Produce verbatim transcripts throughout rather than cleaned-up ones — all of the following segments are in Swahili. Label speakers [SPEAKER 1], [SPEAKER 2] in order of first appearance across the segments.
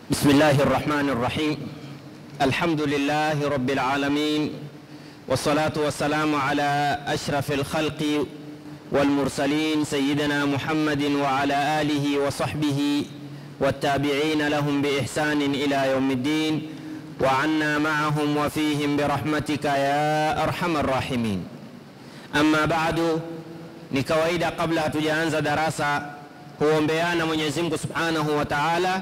[SPEAKER 1] بسم الله الرحمن الرحيم. الحمد لله رب العالمين، والصلاة والسلام على أشرف الخلق والمرسلين سيدنا محمد وعلى آله وصحبه والتابعين لهم بإحسان إلى يوم الدين، وعنا معهم وفيهم برحمتك يا أرحم الراحمين. أما بعد، ni kawaida kabla hatujaanza darasa huombeana Mwenyezi Mungu Subhanahu wa Ta'ala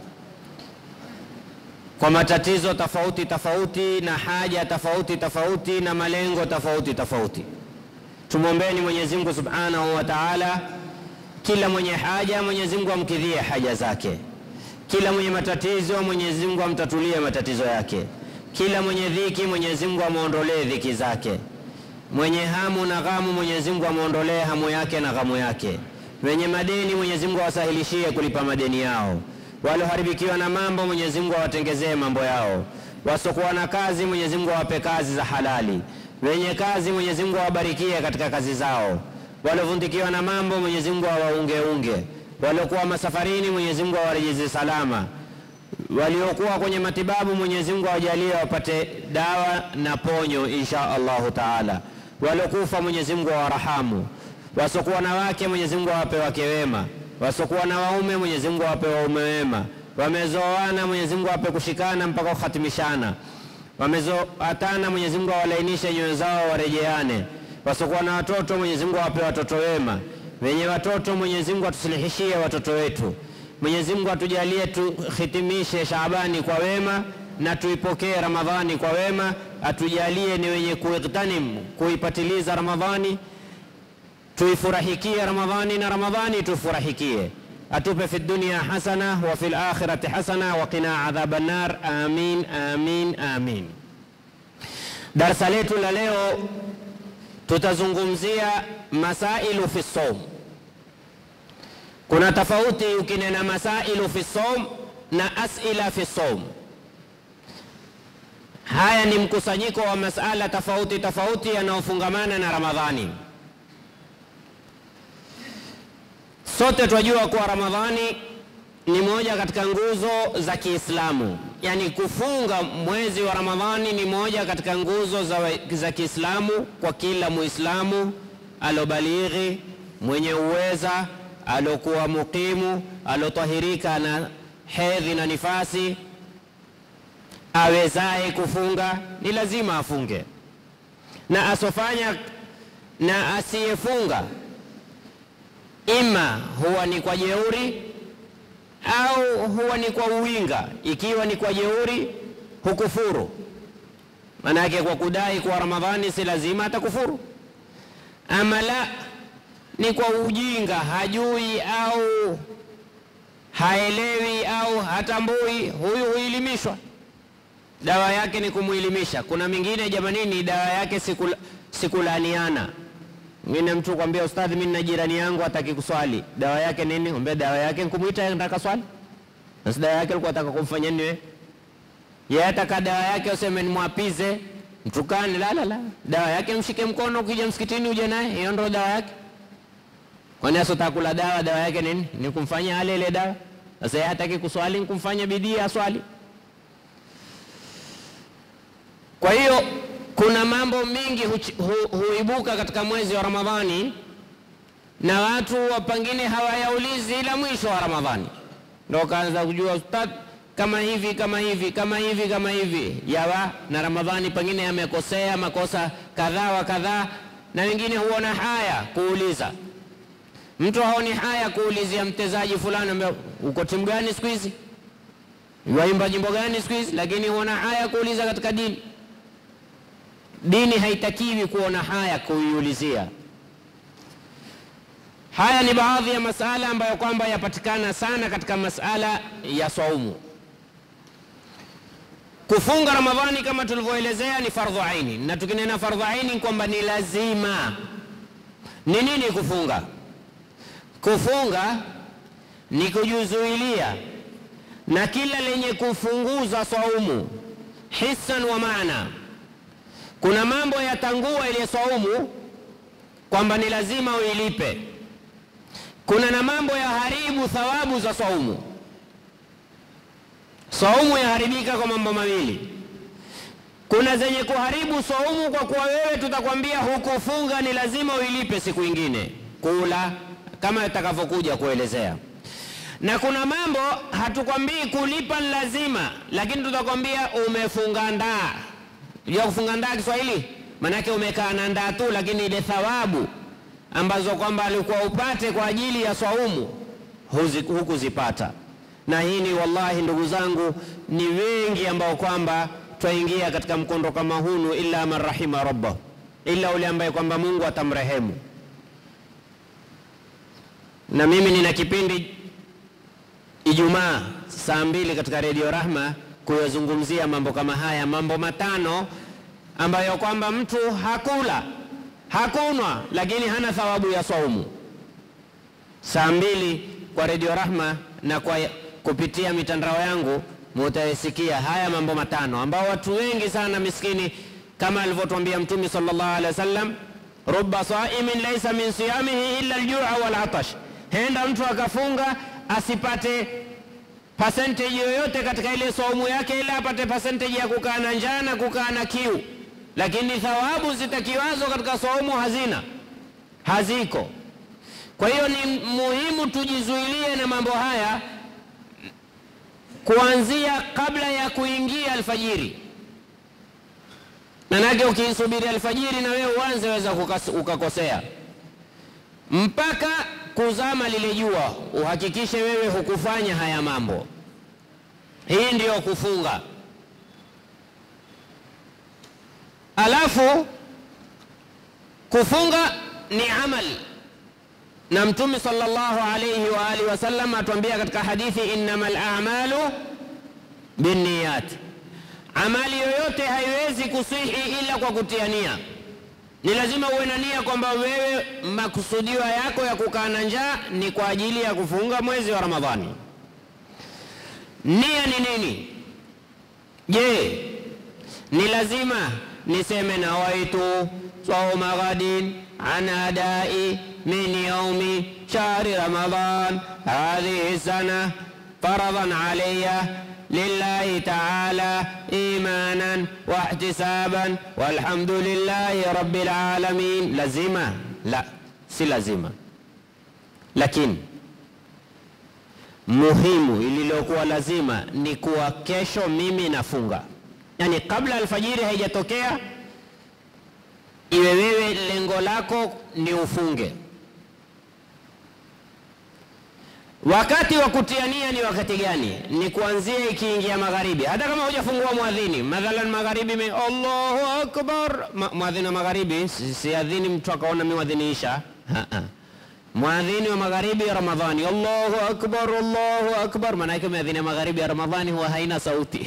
[SPEAKER 1] kwa matatizo tofauti tofauti na haja tofauti tofauti na malengo tofauti tofauti. Tumuombeeni Mwenyezi Mungu Subhanahu wa Ta'ala, kila mwenye haja Mwenyezi Mungu amkidhie haja zake, kila mwenye matatizo Mwenyezi Mungu amtatulie matatizo yake, kila mwenye dhiki Mwenyezi Mungu amuondolee dhiki zake, mwenye hamu na ghamu Mwenyezi Mungu amuondolee hamu yake na ghamu yake, wenye madeni Mwenyezi Mungu awasahilishie kulipa madeni yao, walioharibikiwa na mambo Mwenyezi Mungu awatengezee mambo yao, wasokuwa na kazi Mwenyezi Mungu awape kazi za halali, wenye kazi Mwenyezi Mungu awabarikie katika kazi zao, waliovundikiwa na mambo Mwenyezi Mungu awaungeunge, waliokuwa masafarini Mwenyezi Mungu awarejeze salama, waliokuwa kwenye matibabu Mwenyezi Mungu awajalie wapate dawa na ponyo insha Allahu Taala, waliokufa Mwenyezi Mungu awarahamu, wasokuwa na wake Mwenyezi Mungu awape wake wema, wasokuwa na waume Mwenyezi Mungu awape waume wema, wamezoana Mwenyezi Mungu awape kushikana mpaka kuhatimishana, wamezoatana Mwenyezi Mungu awalainishe nyoyo zao warejeane, wasokuwa na watoto Mwenyezi Mungu awape watoto wema, wenye watoto Mwenyezi Mungu atusilihishie watoto wetu, Mwenyezi Mungu atujalie tuhitimishe Shaabani kwa wema na tuipokee Ramadhani kwa wema, atujalie ni wenye kuiktanim kuipatiliza Ramadhani, tuifurahikie Ramadhani na Ramadhani tufurahikie, atupe fi dunia hasana wa fil akhirati hasana wa qina adhaban nar. Amin amin amin. Darasa letu la leo tutazungumzia masailu fi sawm. Kuna tofauti ukinena masailu fi sawm na asila fi sawm. Haya ni mkusanyiko wa masala tofauti tofauti yanayofungamana na Ramadhani. Sote tunajua kuwa Ramadhani ni moja katika nguzo za Kiislamu, yani kufunga mwezi wa Ramadhani ni moja katika nguzo za, za Kiislamu kwa kila Muislamu alobalighi, mwenye uweza, alokuwa mukimu, alotahirika na hedhi na nifasi, awezaye kufunga ni lazima afunge, na asofanya na asiyefunga ima huwa ni kwa jeuri au huwa ni kwa uwinga. Ikiwa ni kwa jeuri hukufuru, manake kwa kudai kwa Ramadhani si lazima atakufuru. Ama la, ni kwa ujinga, hajui au haelewi au hatambui, huyu huilimishwa, dawa yake ni kumuilimisha. Kuna mingine jamanini dawa yake sikula, sikulaniana. Mwingine mtu kwambia ustadhi mimi na jirani yangu hataki kuswali, dawa yake nini? Mwambie dawa yake nikumuita nataka swali. Na dawa yake alikuwa anataka kumfanyia nini? Yeye ataka dawa yake useme nimwapize, mtukane, la la la. Dawa yake mshike mkono ukija msikitini uje naye, hiyo ndio dawa yake. Kwani asotaka kula dawa, dawa yake nini? Ni kumfanya ale ile dawa. Sasa yeye hataki kuswali, kumfanya bidii aswali. Kwa hiyo kuna mambo mengi hu, hu, huibuka katika mwezi wa Ramadhani na watu wapangine hawayaulizi ila mwisho wa Ramadhani ndio kaanza kujua ustad kama hivi kama hivi kama hivi kama hivi yawa na Ramadhani pengine yamekosea makosa kadhaa wa kadhaa, na wengine huona haya kuuliza. Mtu haoni haya kuulizia mtezaji fulani ambaye uko timu gani siku hizi, waimba jimbo gani siku hizi, lakini huona haya kuuliza katika dini. Dini haitakiwi kuona haya kuiulizia. Haya ni baadhi ya masala ambayo kwamba yapatikana sana katika masala ya saumu. Kufunga Ramadhani kama tulivyoelezea ni fardhu aini, na tukinena fardhu aini kwamba ni lazima. Ni nini kufunga? Kufunga ni kujizuilia na kila lenye kufunguza saumu hisan wa maana. Kuna mambo yatangua ile saumu kwamba ni lazima uilipe. Kuna na mambo ya haribu thawabu za saumu. Saumu yaharibika kwa mambo mawili. Kuna zenye kuharibu saumu kwa kuwa wewe tutakwambia hukufunga ni lazima uilipe siku nyingine kula, kama itakavyokuja kuelezea. Na kuna mambo hatukwambii kulipa ni lazima, lakini tutakwambia umefunga ndaa. Unajua kufunga ndaa Kiswahili? Maana yake umekaa na ndaa tu, lakini ile thawabu ambazo kwamba alikuwa upate kwa ajili ya saumu hukuzipata. Na hii ni wallahi ndugu zangu, ni wengi ambao kwamba twaingia katika mkondo kama hunu, illa man rahima rabbahu, illa ule ambaye kwamba Mungu atamrehemu. Na mimi nina kipindi Ijumaa saa mbili katika Radio Rahma kuyazungumzia mambo kama haya, mambo matano ambayo kwamba mtu hakula hakunwa lakini hana thawabu ya saumu. Saa mbili kwa Radio Rahma na kwa kupitia mitandao yangu mutayasikia haya mambo matano ambao watu wengi sana miskini, kama alivyotuambia Mtume sallallahu alaihi wasallam, rubba saimin laysa min siyamihi illa al-ju'a wal 'atash. Henda mtu akafunga asipate percentage yoyote katika ile saumu yake, ila apate percentage ya kukaa na njaa na kukaa na kiu, lakini thawabu zitakiwazo katika saumu hazina, haziko. Kwa hiyo ni muhimu tujizuilie na mambo haya kuanzia kabla ya kuingia alfajiri. Manake ukisubiri alfajiri na wewe uanze weza ukakosea. Mpaka kuzama lile jua uhakikishe wewe hukufanya haya mambo. Hii ndiyo kufunga. Alafu kufunga ni amali, na Mtume sallallahu alayhi wa alihi wasallam atuambia katika hadithi, innamal a'malu binniyat. Amali yoyote haiwezi kusihi ila kwa kutia nia. Ni lazima uwe na nia kwamba wewe makusudio yako ya kukaa na njaa ni kwa ajili ya kufunga mwezi wa Ramadhani. Nia ni nini? Je, ni lazima niseme nawaitu sawma ghadin an adai min yaumi shahri Ramadhan hadhihi sana faradan alayya lillahi ta'ala imanan wa ihtisaban walhamdulillahi rabbil alamin? Lazima? La, si lazima. Lakini muhimu ililokuwa lazima ni kuwa kesho mimi nafunga. Yani kabla alfajiri haijatokea iwe wewe lengo lako ni ufunge. Wakati wa kutia nia ni wakati gani? Ni kuanzia ikiingia magharibi. Hata kama hujafungua muadhini, mathalan magharibi me Allahu akbar, muadhini wa magharibi si adhini mtu akaona mimi muadhinisha. Haa. Muadhini wa magharibi ya Ramadhani, Allahu akbar, Allahu akbar, maana yake muadhini wa magharibi ya Ramadhani huwa haina sauti.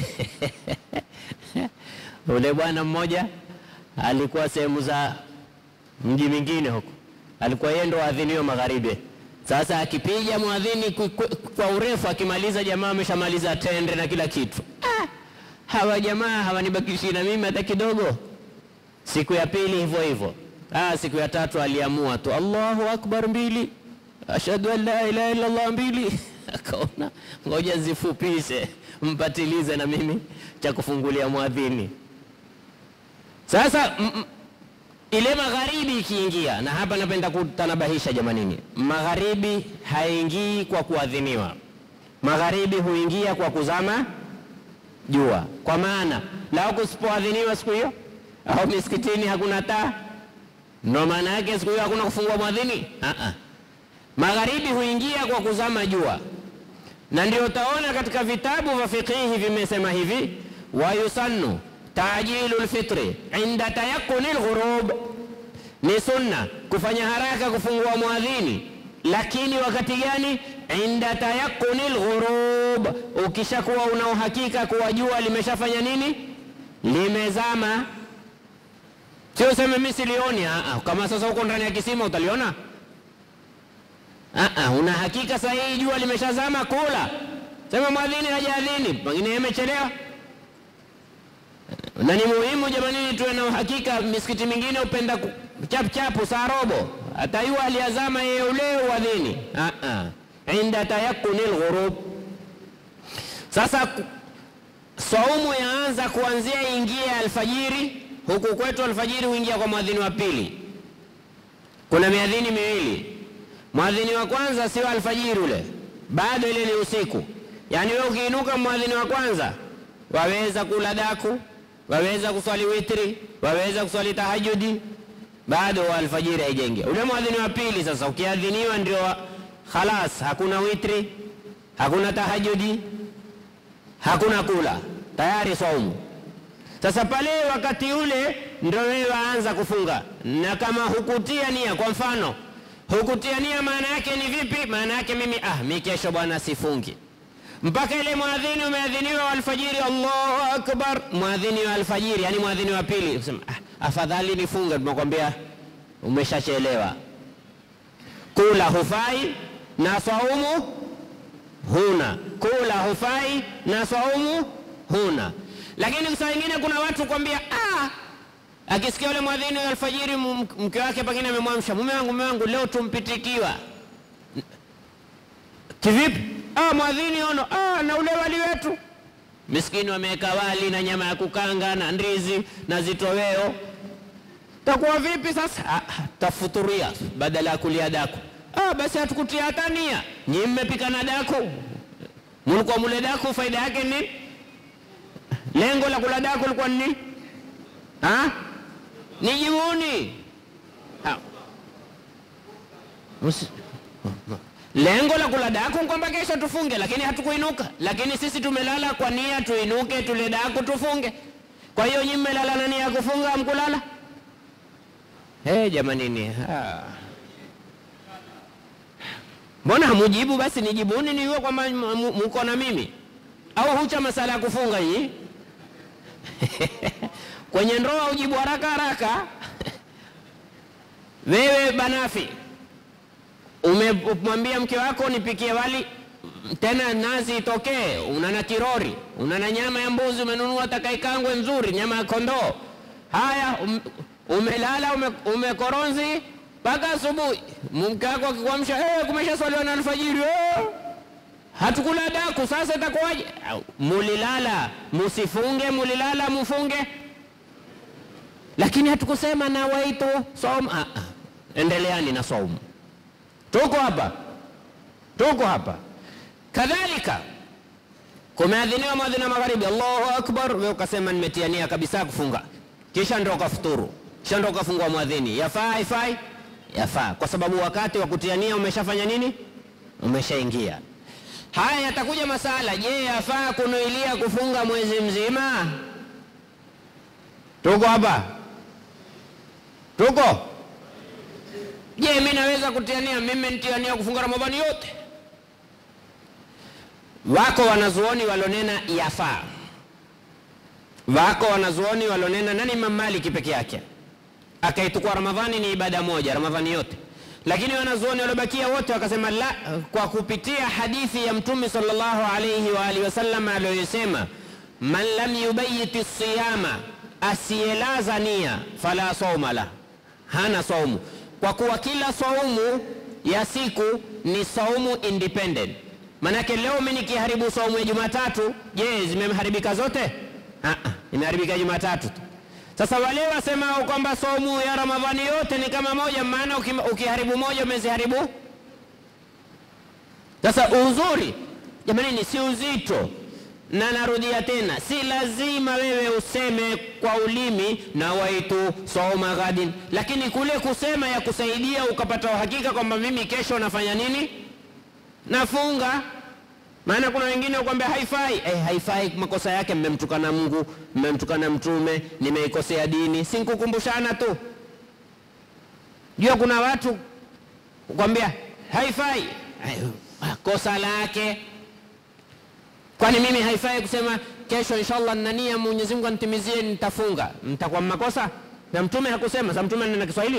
[SPEAKER 1] Ule bwana mmoja alikuwa sehemu za mji mwingine huko, alikuwa yeye ndo adhini wa magharibi. Sasa akipiga muadhini kwa urefu, akimaliza jamaa ameshamaliza tende na kila kitu. Ah, hawa jamaa hawanibakishi na mimi hata kidogo. Siku ya pili hivyo hivyo. Ah, siku ya tatu aliamua tu Allahu akbar mbili, ashhadu an la ilaha illa Allah mbili. Akaona ngoja zifupishe mpatilize na mimi cha kufungulia muadhini. Sasa ile magharibi ikiingia, na hapa napenda kutanabahisha jamanini, magharibi haingii kwa kuadhiniwa. Magharibi huingia kwa kuzama jua. Kwa maana lao kusipoadhiniwa siku hiyo au misikitini hakuna taa, no maana yake siku hiyo hakuna kufungua muadhini. Ah ah. Magharibi huingia kwa kuzama jua. Na ndio utaona katika vitabu vya fiqhi vimesema hivi, wa yusannu ta'jilu al-fitri inda tayaqquni al-ghurub. Ni sunna kufanya haraka kufungua muadhini, lakini wakati gani? Inda tayaqquni al-ghurub, ukishakuwa una uhakika kuwa jua limeshafanya nini? Limezama. Sio useme mimi silioni. Ah, kama sasa uko ndani ya kisima utaliona? Ah ah, una hakika sahihi jua limeshazama, kula. Sema muadhini hajaadhini, pengine imechelewa. Na ni muhimu jamani tuwe na uhakika. Misikiti mingine upenda chap chapu saa robo, hata yua aliazama yeye ule uadhini. Ah ah, inda tayaqquni al-ghurub. Sasa saumu yaanza kuanzia ingia alfajiri. Huku kwetu alfajiri huingia kwa muadhini wa pili. Kuna miadhini miwili. Muadhini wa kwanza sio alfajiri ule, bado ile ni usiku. Yani wewe ukiinuka muadhini wa kwanza, waweza kula daku, waweza kuswali witri, waweza kuswali tahajudi, bado wa alfajiri haijaingia. Ule muadhini wa pili sasa ukiadhiniwa ndio khalas, hakuna witri, hakuna tahajudi, hakuna kula, tayari saumu. Sasa pale wakati ule ndio wewe waanza kufunga. Na kama hukutia nia, kwa mfano hukutia nia, maana yake ni vipi? Maana yake mimi ah mimi kesho bwana sifungi mpaka ile muadhini umeadhiniwa wa alfajiri, Allahu akbar, muadhini wa alfajiri, yani muadhini wa pili, usema ah, afadhali nifunge. Tunakwambia umeshachelewa. Kula hufai na saumu huna, kula hufai na saumu huna. Lakini saa nyingine kuna watu kwambia ah, akisikia yule muadhini wa alfajiri, mke wake pengine amemwamsha, mume wangu mume wangu leo tumpitikiwa. Kivipi? Ah, muadhini ono, ah na ule wali wetu. Miskini wameweka wali na nyama ya kukanga na ndizi na zitoweo. Takuwa vipi sasa? Ah, tafuturia badala ya kulia daku. Ah, basi hatukutia hata nia. Nyinyi mmepika na daku. Mlikuwa mule daku, faida yake ni lengo la kula daku lilikuwa nini? Ah? Ni jibuni. Ah. Usi... Lengo la kula daku kwamba kesho tufunge, lakini hatukuinuka. Lakini sisi tumelala kwa nia tuinuke tule daku tufunge. Kwa hiyo nyinyi mmelala na nia kufunga, hamkulala? Eh, hey, jamani ni. Ah. Mbona hamujibu? Basi nijibuni niwe kwamba mko na mimi. Au hucha masala ya kufunga hii? Kwenye ndoa ujibu haraka haraka. Wewe Banafi, umemwambia mke wako nipikie wali, tena nazi itokee, unana kirori, unana nyama ya mbuzi umenunua takaikangwe nzuri, nyama ya kondoo. Haya, um, umelala ume, umekoronzi mpaka asubuhi. Mke wako akikwamsha, eh hey, kumeshaswaliwa na alfajiri, eh hatukula daku, sasa itakuwaje? Mulilala, musifunge, mulilala mufunge. Lakini hatukusema na waitu saumu. Ah, ah. Endeleani na saumu. Tuko hapa. Tuko hapa. Kadhalika kumeadhiniwa muadhini wa magharibi, Allahu akbar, wewe ukasema nimetiania kabisa kufunga. Kisha ndio ukafuturu. Kisha ndio ukafungua muadhini. Yafaa haifai? Yafaa. Kwa sababu wakati wa kutiania umeshafanya nini? Umeshaingia. Haya, yatakuja masala, je, yafaa kunuilia kufunga mwezi mzima? Tuko hapa? Tuko? Je, mimi naweza kutiania, mimi nitiania kufunga Ramadhani yote? Wako wanazuoni walonena yafaa. Wako wanazuoni walonena, nani? Imam Maliki peke yake akaitukua Ramadhani ni ibada moja, Ramadhani yote. Lakini wanazuoni waliobakia wote wakasema la, kwa kupitia hadithi ya Mtume sallallahu alayhi wa alihi wasallam aliyosema, man lam yubayyiti siyama, asiyelaza nia, fala sauma la, hana saumu. Kwa kuwa kila saumu ya siku ni saumu independent. Manake leo mimi nikiharibu saumu ya Jumatatu, je, zimeharibika zote? Ah ah, imeharibika Jumatatu tu. Sasa wale wasema kwamba saumu ya Ramadhani yote ni kama moja, maana ukiharibu moja umeziharibu. Sasa uzuri jamani ni si uzito, na narudia tena, si lazima wewe useme kwa ulimi na waitu sauma ghadin, lakini kule kusema ya kusaidia ukapata uhakika kwamba mimi kesho nafanya nini? Nafunga. Maana kuna wengine ukwambia haifai, eh haifai, makosa yake, mmemtukana Mungu, mmemtukana mtume, nimeikosea dini, si kukumbushana tu. Jua kuna watu ukwambia haifai, kosa lake. Kwani mimi haifai kusema kesho inshallah nania Mwenyezi Mungu anitimizie nitafunga? Mtakuwa makosa? Na mtume hakusema, sa mtume anena Kiswahili.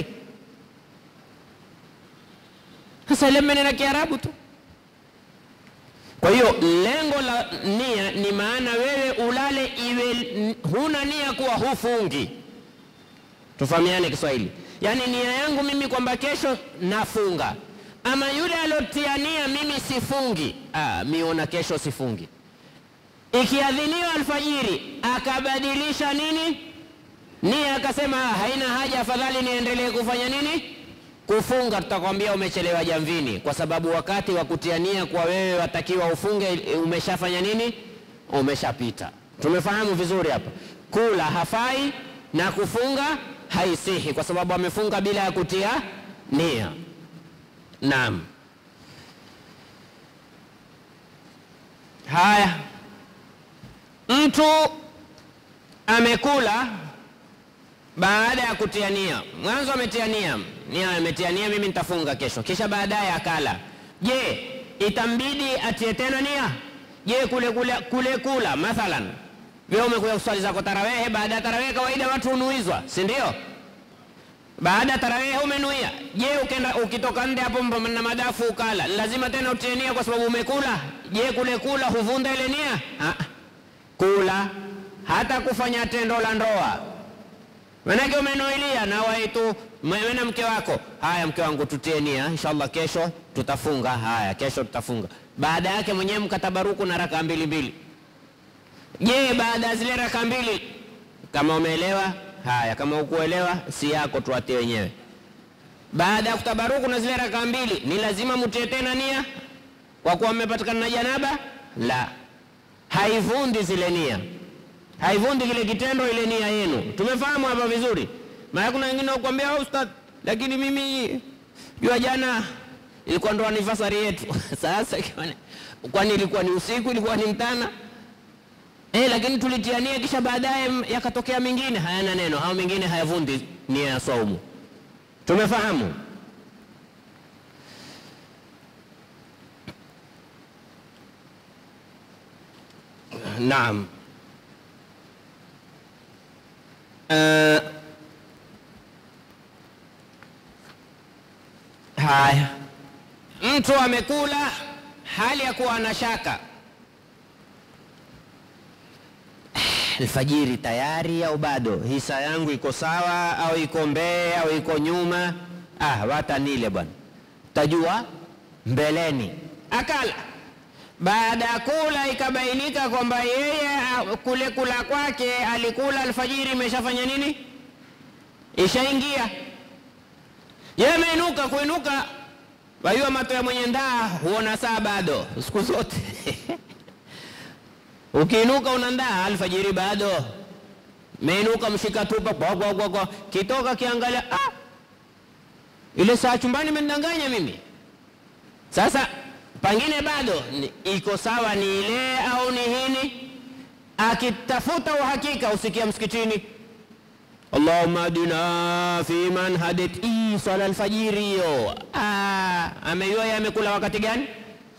[SPEAKER 1] Sasa lemme nena Kiarabu tu. Kwa hiyo lengo la nia ni maana wewe ulale iwe huna nia kuwa hufungi. Tufahamiane Kiswahili. Yaani nia yangu mimi kwamba kesho nafunga. Ama yule alotia nia mimi sifungi, ah miona kesho sifungi. Ikiadhiniwa alfajiri akabadilisha nini? Nia, akasema haina haja, afadhali niendelee kufanya nini? Kufunga. Tutakwambia umechelewa jamvini, kwa sababu wakati wa kutia nia kwa wewe watakiwa ufunge umeshafanya nini? Umeshapita. Tumefahamu vizuri hapa. Kula hafai na kufunga haisihi, kwa sababu amefunga bila ya kutia nia. Naam. Haya, mtu amekula baada ya kutia nia. Mwanzo ametia nia, nia ametia nia mimi nitafunga kesho, kisha baadaye akala. Je, itambidi atie tena nia? Je, kule kule kule kula mathalan wewe umekuja kuswali zako tarawehe, baada ya tarawehe kawaida watu hunuizwa, si ndio? Baada ya tarawehe umenuia. Je, ukenda ukitoka nje hapo na madafu ukala, lazima tena utie nia kwa sababu umekula? Je, kule kula huvunda ile nia? Ah, kula hata kufanya tendo la ndoa, manake umenuilia na waitu wewe na mke wako, haya mke wangu tutie nia inshallah kesho tutafunga, haya kesho tutafunga. Baada yake mwenyewe mkatabaruku na raka mbili mbili. Je, baada ya zile raka mbili kama umeelewa, haya, kama ukuelewa si yako, tuatie wenyewe. Baada ya kutabaruku na zile raka mbili ni lazima mtie tena nia kwa kuwa mmepatikana na janaba? La, haivundi zile nia, haivundi kile kitendo, ile nia yenu. Tumefahamu hapa vizuri? Maana kuna wengine wakwambia oh, ustad, lakini mimi jua jana ilikuwa ndo anniversary yetu. Sasa kwani ilikuwa ni usiku, ilikuwa ni mchana? Eh, lakini tulitia nia kisha baadaye yakatokea mingine, hayana neno. Hao mingine hayavundi nia ya saumu. Tumefahamu? Naam. Uh, haya, mtu amekula hali ya kuwa na shaka, alfajiri tayari au bado, hisa yangu iko sawa au iko mbele au iko nyuma? Ah, wata nile bwana, tajua mbeleni. Akala, baada ya kula ikabainika kwamba yeye kule kula kwake alikula alfajiri imeshafanya nini? Ishaingia. Yeye ameinuka, kuinuka waiwa mato ya mwenye ndaa huona saa bado siku zote. Ukiinuka unandaa alfajiri bado, meinuka mshika tupa kwa kwa kwa kwa, kitoka kiangalia, ah, ile saa chumbani imenidanganya mimi. Sasa pengine bado iko sawa, ni ile au ni hini? Akitafuta uhakika usikia msikitini, Allahumma adina fi man hadit, ii swala alfajiri hiyo. Ah, amejua yeye amekula wakati gani?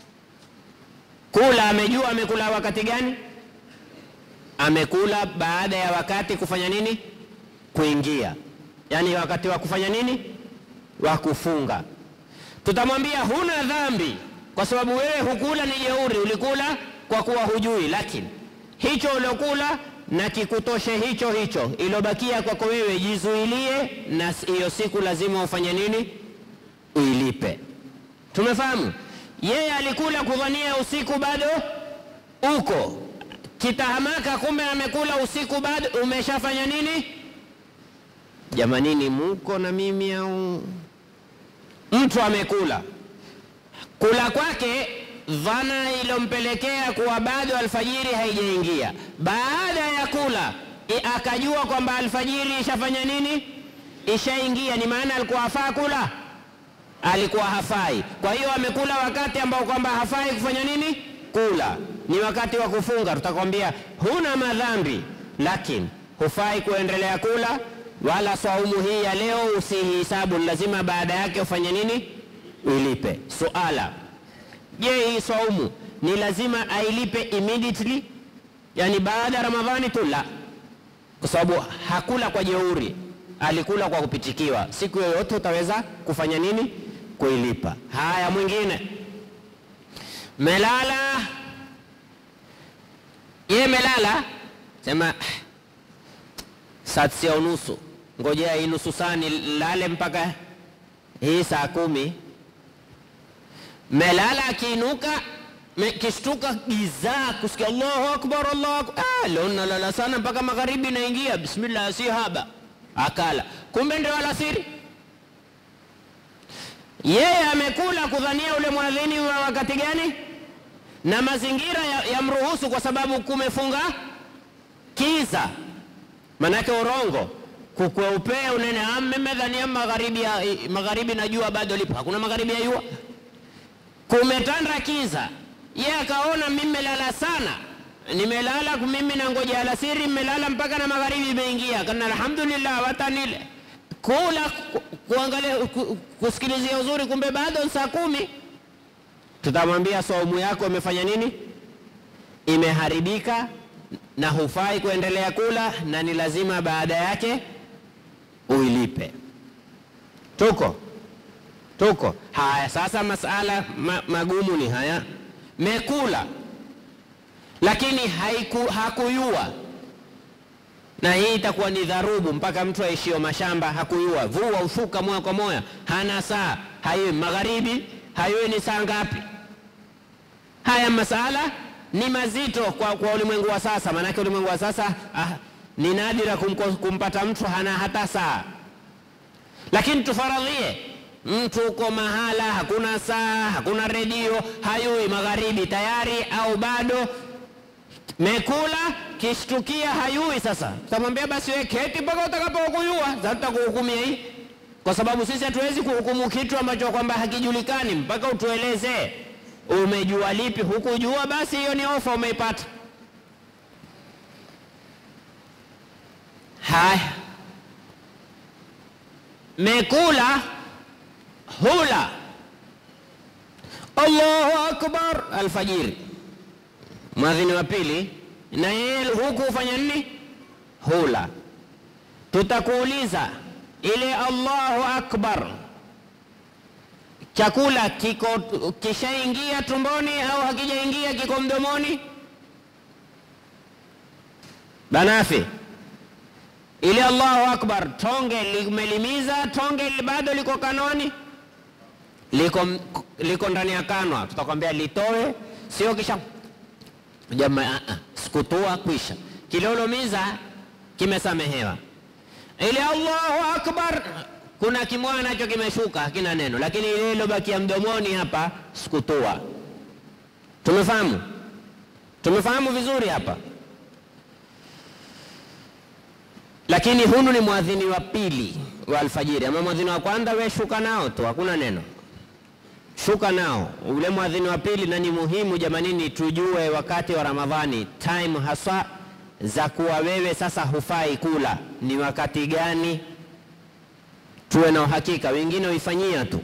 [SPEAKER 1] Kula amejua amekula wakati gani? Amekula baada ya wakati kufanya nini? Kuingia. Yani wakati wa kufanya nini? Wa kufunga. Tutamwambia huna dhambi kwa sababu wewe hukula ni jeuri, ulikula kwa kuwa hujui, lakini hicho uliokula na kikutoshe hicho hicho, ilobakia kwako wewe jizuilie, na hiyo siku lazima ufanye nini? Uilipe. Tumefahamu? Yeye alikula kudhania usiku bado uko, kitahamaka kumbe amekula usiku bado umeshafanya nini? Jamanini, muko na mimi au? Mtu amekula, kula kwake dhana ilompelekea kuwa bado alfajiri haijaingia. Baada ya kula akajua kwamba alfajiri ishafanya nini? Ishaingia. Ni maana alikuwa hafaa kula? Alikuwa hafai. Kwa hiyo amekula wakati ambao kwamba hafai kufanya nini? Kula. Ni wakati wa kufunga. Tutakwambia huna madhambi, lakini hufai kuendelea kula, wala saumu hii ya leo usihisabu, lazima baada yake ufanye nini? Uilipe. Suala, je, hii saumu ni lazima ailipe immediately, yani baada ya Ramadhani tu? La, kwa sababu hakula kwa jeuri, alikula kwa kupitikiwa. Siku yoyote utaweza kufanya nini? Kuilipa. Haya, mwingine melala, ye melala sema saa tisa unusu, ngojea hii nusu saa nilale mpaka hii saa kumi. Melala akiinuka kishtuka giza kusikia Allahu akbar Allahu akbar, ah leo nalala sana mpaka magharibi naingia bismillah si haba akala, kumbe ndio alasiri. Yeye amekula kudhania ule mwadhini wa wakati gani, na mazingira yamruhusu ya kwa sababu kumefunga kiza. Manake urongo kukweupe unene amemedhania magharibi ya, magharibi na jua bado lipo, hakuna magharibi ya jua, kumetanda kiza. Yeye akaona mimi melala sana, nimelala mimi na ngoja alasiri, nimelala mpaka na magharibi imeingia, kana alhamdulillah watanile kula ku, kuangalia ku, kusikilizia uzuri, kumbe bado saa kumi. Tutamwambia saumu yako imefanya nini, imeharibika na hufai kuendelea kula, na ni lazima baada yake uilipe. Tuko tuko haya. Sasa masala ma, magumu ni haya. Mekula lakini haiku, hakuyua, na hii itakuwa ni dharubu mpaka mtu aishio mashamba. Hakuyua, vua ushuka moja kwa moja, hana saa, hayo magharibi, hayo ni saa ngapi. Haya masala ni mazito kwa, kwa ulimwengu wa sasa. Manake ulimwengu wa sasa ah, ni nadira kumko, kumpata mtu hana hata saa. Lakini tufaradhie mtu uko mahala hakuna saa, hakuna redio, hayui magharibi tayari au bado, mekula kishtukia hayui. Sasa tutamwambia basi wewe keti mpaka utakapokujua, sasa tutakuhukumia hii, kwa sababu sisi hatuwezi kuhukumu kitu ambacho kwamba hakijulikani mpaka utueleze umejua lipi. Hukujua basi hiyo ni ofa umeipata. Haya, mekula hula Allahu akbar alfajiri, mwadhini wa pili, na yeye huku ufanya nini, hula. Tutakuuliza ile Allahu akbar, chakula kiko kishaingia tumboni au hakijaingia, kiko mdomoni? Banafi, ile Allahu akbar tonge limelimiza, tonge bado liko kanoni, liko liko ndani ya kanwa, tutakwambia litoe, sio kisha jamaa sikutua kwisha, kilolomiza kimesamehewa. Ile Allahu akbar kuna kimwana nacho kimeshuka hakina neno, lakini ile ilobakia mdomoni hapa sikutua. Tumefahamu? Tumefahamu vizuri hapa. Lakini hunu ni muadhini wa pili wa alfajiri. Ama muadhini wa kwanza we shuka nao tu, hakuna neno, shuka nao. Ule muadhini wa pili, na ni muhimu jamanini tujue wakati wa Ramadhani time haswa za kuwa wewe sasa hufai kula ni wakati gani, tuwe na uhakika. Wengine uifanyia tu.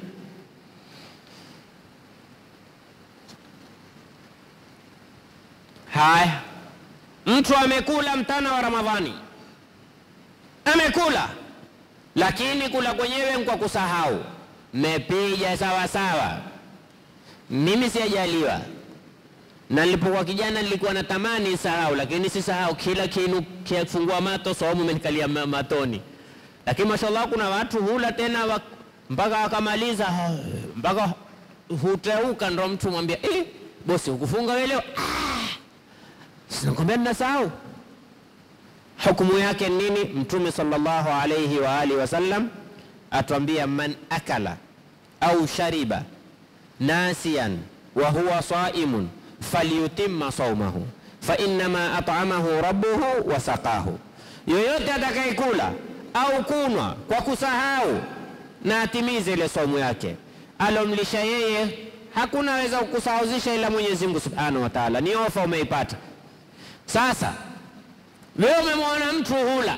[SPEAKER 1] Haya, mtu amekula mtana wa Ramadhani, amekula lakini kula kwenyewe kwa kusahau, mepija sawa sawa. Mimi sijaliwa, na nilipokuwa kijana nilikuwa natamani sahau, lakini si sahau, kila kinu kifungua mato saumu imenikalia matoni. Lakini mashallah kuna watu hula tena wak, mpaka wakamaliza mpaka huteuka, ndo mtu mwambia eh bosi ukufunga wewe leo, ah sinakwambia ninasahau. Hukumu yake nini? Mtume sallallahu alayhi wa alihi wasallam atuambia, man akala au shariba nasiyan wa huwa saimun falyutimma sawmahu fa innama at'amahu rabbuhu wa saqahu. Yoyote atakayekula au kunwa kwa kusahau, na atimize ile saumu yake alomlisha yeye. Hakuna weza kukusahauzisha ila Mwenyezi Mungu Subhanahu wa Ta'ala. Ni ofa umeipata. Sasa wewe umemwona mtu hula,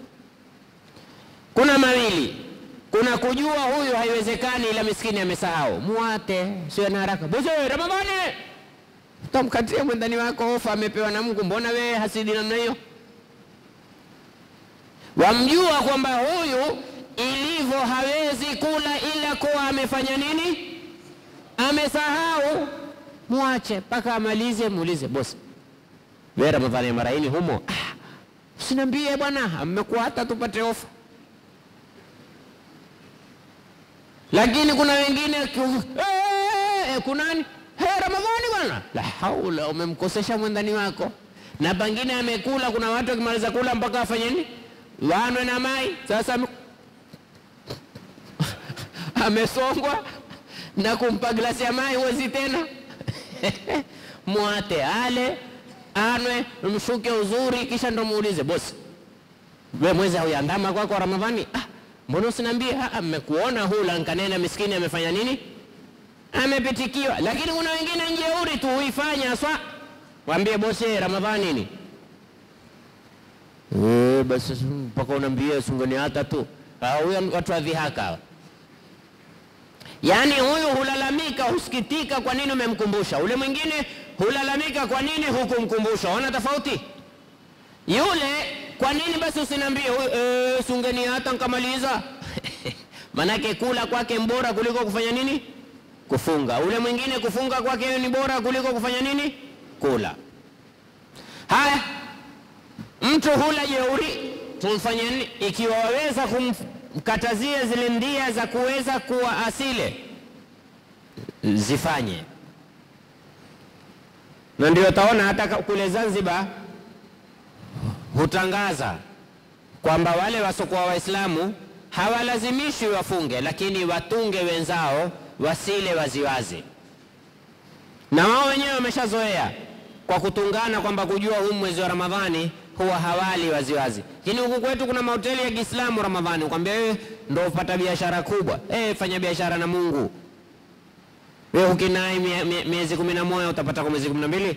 [SPEAKER 1] kuna mawili, kuna kujua huyu haiwezekani ila miskini amesahau, muate, sio na haraka. Bosi Ramadhani, utamkatia mwendani wako ofa amepewa na Mungu, mbona wewe hasidi namna hiyo? Wamjua kwamba huyu ilivyo hawezi kula ila kwa amefanya nini, amesahau, muache paka amalize. Muulize bosi, wewe Ramadhani mara hii humo? Ah, usiniambie bwana, mmekuwa hata tupate ofa. Lakini kuna wengine eh, kuna nani? Hey, Ramadhani bwana, bwana, la haula, umemkosesha mwendani wako. Na pengine amekula, kuna watu wakimaliza kula mpaka afanye nini? Wanwe na mai. Sasa amesongwa na kumpa glasi ya mai, huwezi tena. Muate ale, anwe, mshuke uzuri, kisha ndo muulize, bosi, wewe mwezi hauandama kwako kwa Ramadhani? Ah, mbona usiniambia? Ah, mmekuona hula nkanena miskini amefanya nini? Amepitikiwa. Lakini kuna wengine njeuri tu huifanya aswa. Waambie bosi, Ramadhani nini? Eh, basi mpaka unaambia sungoni hata tu. Ah, huyo watu wa dhihaka. Yaani huyu hulalamika, husikitika kwa nini umemkumbusha. Ule mwingine hulalamika kwa nini hukumkumbusha. Wana tofauti? Yule kwa nini basi usiniambie e, sungeni hata nkamaliza? Manake kula kwake mbora kuliko kufanya nini? Kufunga. Ule mwingine kufunga kwake ni bora kuliko kufanya nini? Kula. Haya, mtu hula jeuri, tumfanye nini? Ikiwa waweza kumkatazia zile ndia za kuweza kuwa asile, zifanye. Na ndio taona hata kule Zanzibar hutangaza kwamba wale wasokuwa Waislamu hawalazimishwi wafunge, lakini watunge wenzao wasile waziwazi. Na wao wenyewe wameshazoea kwa kutungana kwamba kujua huu mwezi wa Ramadhani huwa hawali waziwazi. Lakini huku kwetu kuna mahoteli ya Kiislamu Ramadhani, ukwambia wewe ndio upata biashara kubwa. Eh, fanya biashara na Mungu. Wewe ukinai miezi kumi na moja utapata kwa miezi kumi na mbili.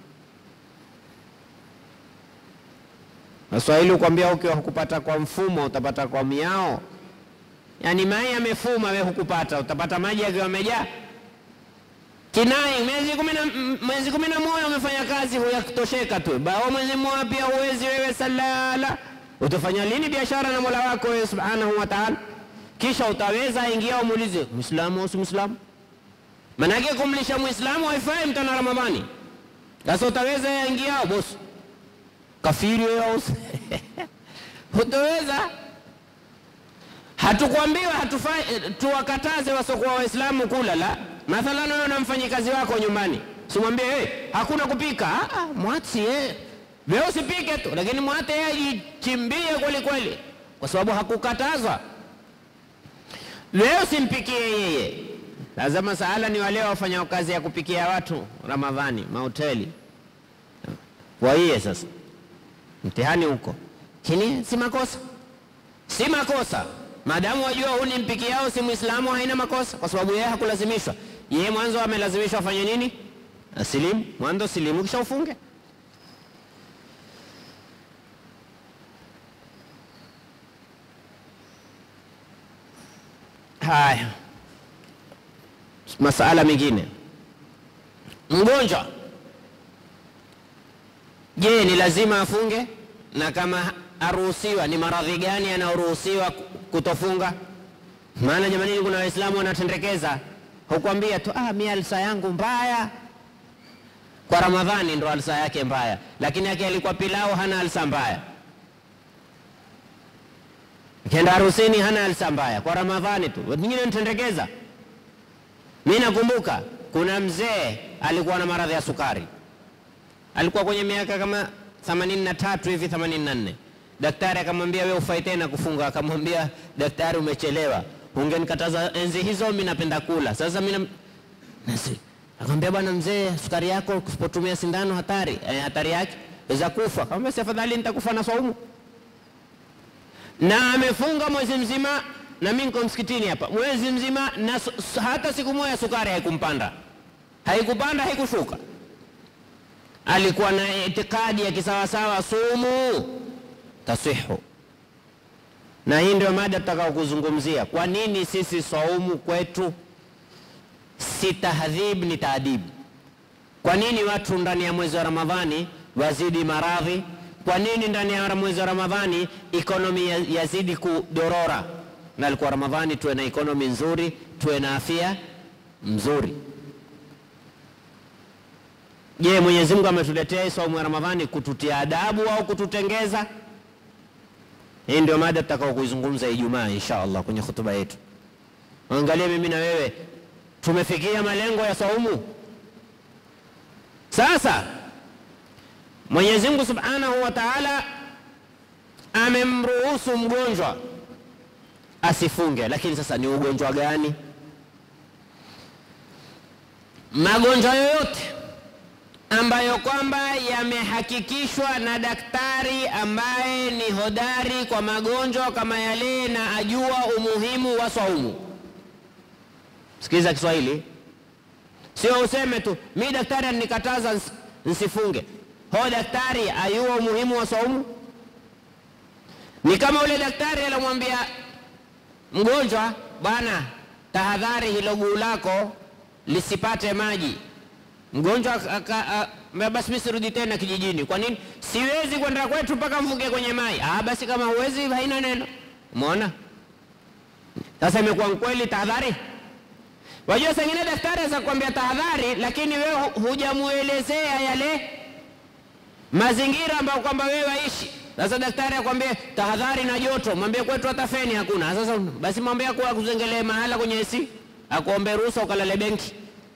[SPEAKER 1] Waswahili ukwambia ukiwa hukupata kwa mfumo utapata kwa miao. Yaani mai yamefuma, wewe hukupata, utapata maji yakiwa yamejaa. Kinai miezi kumi na mwezi kumi na moja umefanya kazi huyakutosheka tu. Bao mwezi mmoja pia huwezi wewe salala. Utafanya lini biashara na Mola wako wewe Subhanahu wa Ta'ala? Kisha utaweza ingia umuulize, Muislamu au si Muislamu? Manake kumlisha Muislamu haifai mtana Ramadhani. Sasa utaweza ingia bosi. Kafiri wewe. Utaweza? Hatukuambiwa hatufai tuwakataze wasokuwa Waislamu kula, la. Mathalan wewe na mfanyikazi wako nyumbani, simwambie hey, hakuna kupika. Ah, ah mwati eh. Wewe usipike tu, lakini mwate yeye chimbie kweli kweli, kwa sababu hakukatazwa. Wewe usimpikie yeye. Lazima saala ni wale wafanya kazi ya kupikia watu Ramadhani, mahoteli. Kwa hiyo sasa mtihani huko. Kini si makosa. Si makosa. Madamu wajua huni mpiki yao si Muislamu, haina makosa, kwa sababu yeye hakulazimishwa. Yeye mwanzo amelazimishwa afanye nini? Asilimu. Mwanzo silimu kisha ufunge. Haya. Masala mengine. Mgonjwa, je, ni lazima afunge? Na kama aruhusiwa, ni maradhi gani anaruhusiwa kutofunga? Maana jamani, kuna Waislamu wanatendekeza, hukwambia tu ah, mimi alsa yangu mbaya. Kwa Ramadhani ndo alsa yake mbaya, lakini yake alikuwa pilau hana alsa mbaya. Kenda harusini hana alsa mbaya, kwa Ramadhani tu. Wengine wanatendekeza. Mimi nakumbuka kuna mzee alikuwa na maradhi ya sukari. Alikuwa kwenye miaka kama themanini na tatu hivi themanini na nne. Daktari akamwambia wewe ufai tena kufunga. Akamwambia daktari, umechelewa. Ungenikataza enzi hizo, mimi napenda kula. Sasa mimi nasi. Akamwambia bwana mzee, sukari yako usipotumia sindano hatari. Eh, hatari yake weza kufa. Akamwambia si afadhali nitakufa na saumu. Na amefunga mwezi mzima, na mimi niko msikitini hapa. Mwezi mzima na hata siku moja sukari haikumpanda. Haikupanda, haikushuka. Alikuwa na itikadi ya kisawasawa, sumu tasihu. Na hii ndio mada tutakao kuzungumzia. Kwa nini sisi saumu kwetu si tahdhib, ni taadib? Kwa nini watu ndani ya mwezi wa Ramadhani wazidi maradhi? Kwa nini ndani ya mwezi wa Ramadhani ekonomi yazidi kudorora? Na alikuwa Ramadhani tuwe na ekonomi nzuri, tuwe na afya mzuri. Je, Mwenyezi Mungu ametuletea saumu ya Ramadhani kututia adabu au kututengeza? Hii ndio mada tutakao kuizungumza Ijumaa insha Allah kwenye hutuba yetu. Angalia mimi na wewe tumefikia malengo ya saumu. Sasa Mwenyezi Mungu Subhanahu wa Ta'ala amemruhusu mgonjwa asifunge, lakini sasa ni ugonjwa gani? Magonjwa yoyote ambayo kwamba yamehakikishwa na daktari ambaye ni hodari kwa magonjwa kama yale na ajua umuhimu wa saumu. Sikiza Kiswahili, sio useme tu mimi daktari anikataza nsifunge. Ho, daktari ayua umuhimu wa saumu? Ni kama ule daktari alimwambia mgonjwa, bwana tahadhari hilo guu lako lisipate maji. Mgonjwa basi mimi sirudi tena kijijini. Kwa nini? Siwezi kwenda kwetu mpaka mfunge kwenye mai. Ah, basi kama huwezi haina neno. Umeona? Sasa imekuwa kweli tahadhari. Wajua sengine daktari za kuambia tahadhari, lakini wewe hujamuelezea yale mazingira ambayo kwamba wewe waishi. Sasa daktari akwambia tahadhari na joto, mwambie kwetu hata feni hakuna. Sasa basi mwambie kwa kuzengelee mahala kwenye A C, akuombe ruhusa ukalale benki.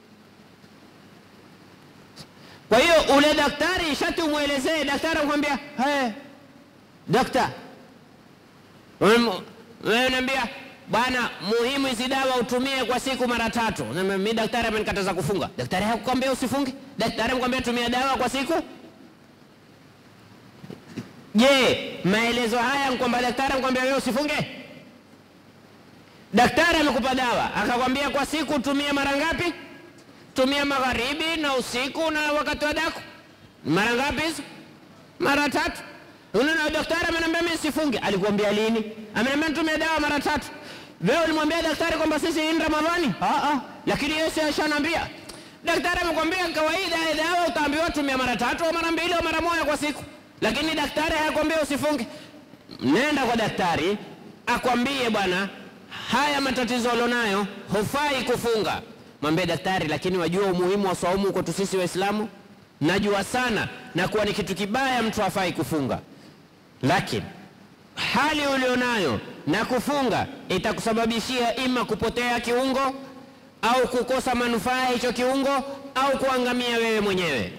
[SPEAKER 1] Kwa hiyo ule daktari shati umuelezee. Daktari akwambia, "Hey, daktari, wewe unaniambia bwana muhimu hizi dawa utumie kwa siku mara tatu." Mimi daktari amenikataza kufunga. Daktari hakukwambia usifunge? Daktari amekwambia tumia dawa kwa siku? Je, maelezo haya ni kwamba daktari amekwambia wewe usifunge? Daktari amekupa dawa, akakwambia kwa siku tumia mara ngapi? Tumia magharibi na usiku na wakati wa daku. Mara ngapi hizo? Mara tatu. Unaona daktari ameniambia mimi sifunge. Alikwambia lini? Ameniambia tumia dawa mara tatu. Wewe ulimwambia daktari kwamba sisi ni Ramadhani? Ah ah. Lakini Yesu ashaniambia. Daktari amekwambia kawaida dawa utaambiwa tumia mara tatu au mara mbili au mara moja kwa siku. Lakini daktari hakwambia usifunge. Nenda kwa daktari akwambie bwana haya matatizo ulionayo hufai kufunga. Mwambie daktari, lakini wajua umuhimu wa saumu kwetu sisi Waislamu? Najua sana na kuwa ni kitu kibaya mtu hafai kufunga. Lakini hali ulionayo na kufunga itakusababishia ima kupotea kiungo au kukosa manufaa hicho kiungo au kuangamia wewe mwenyewe.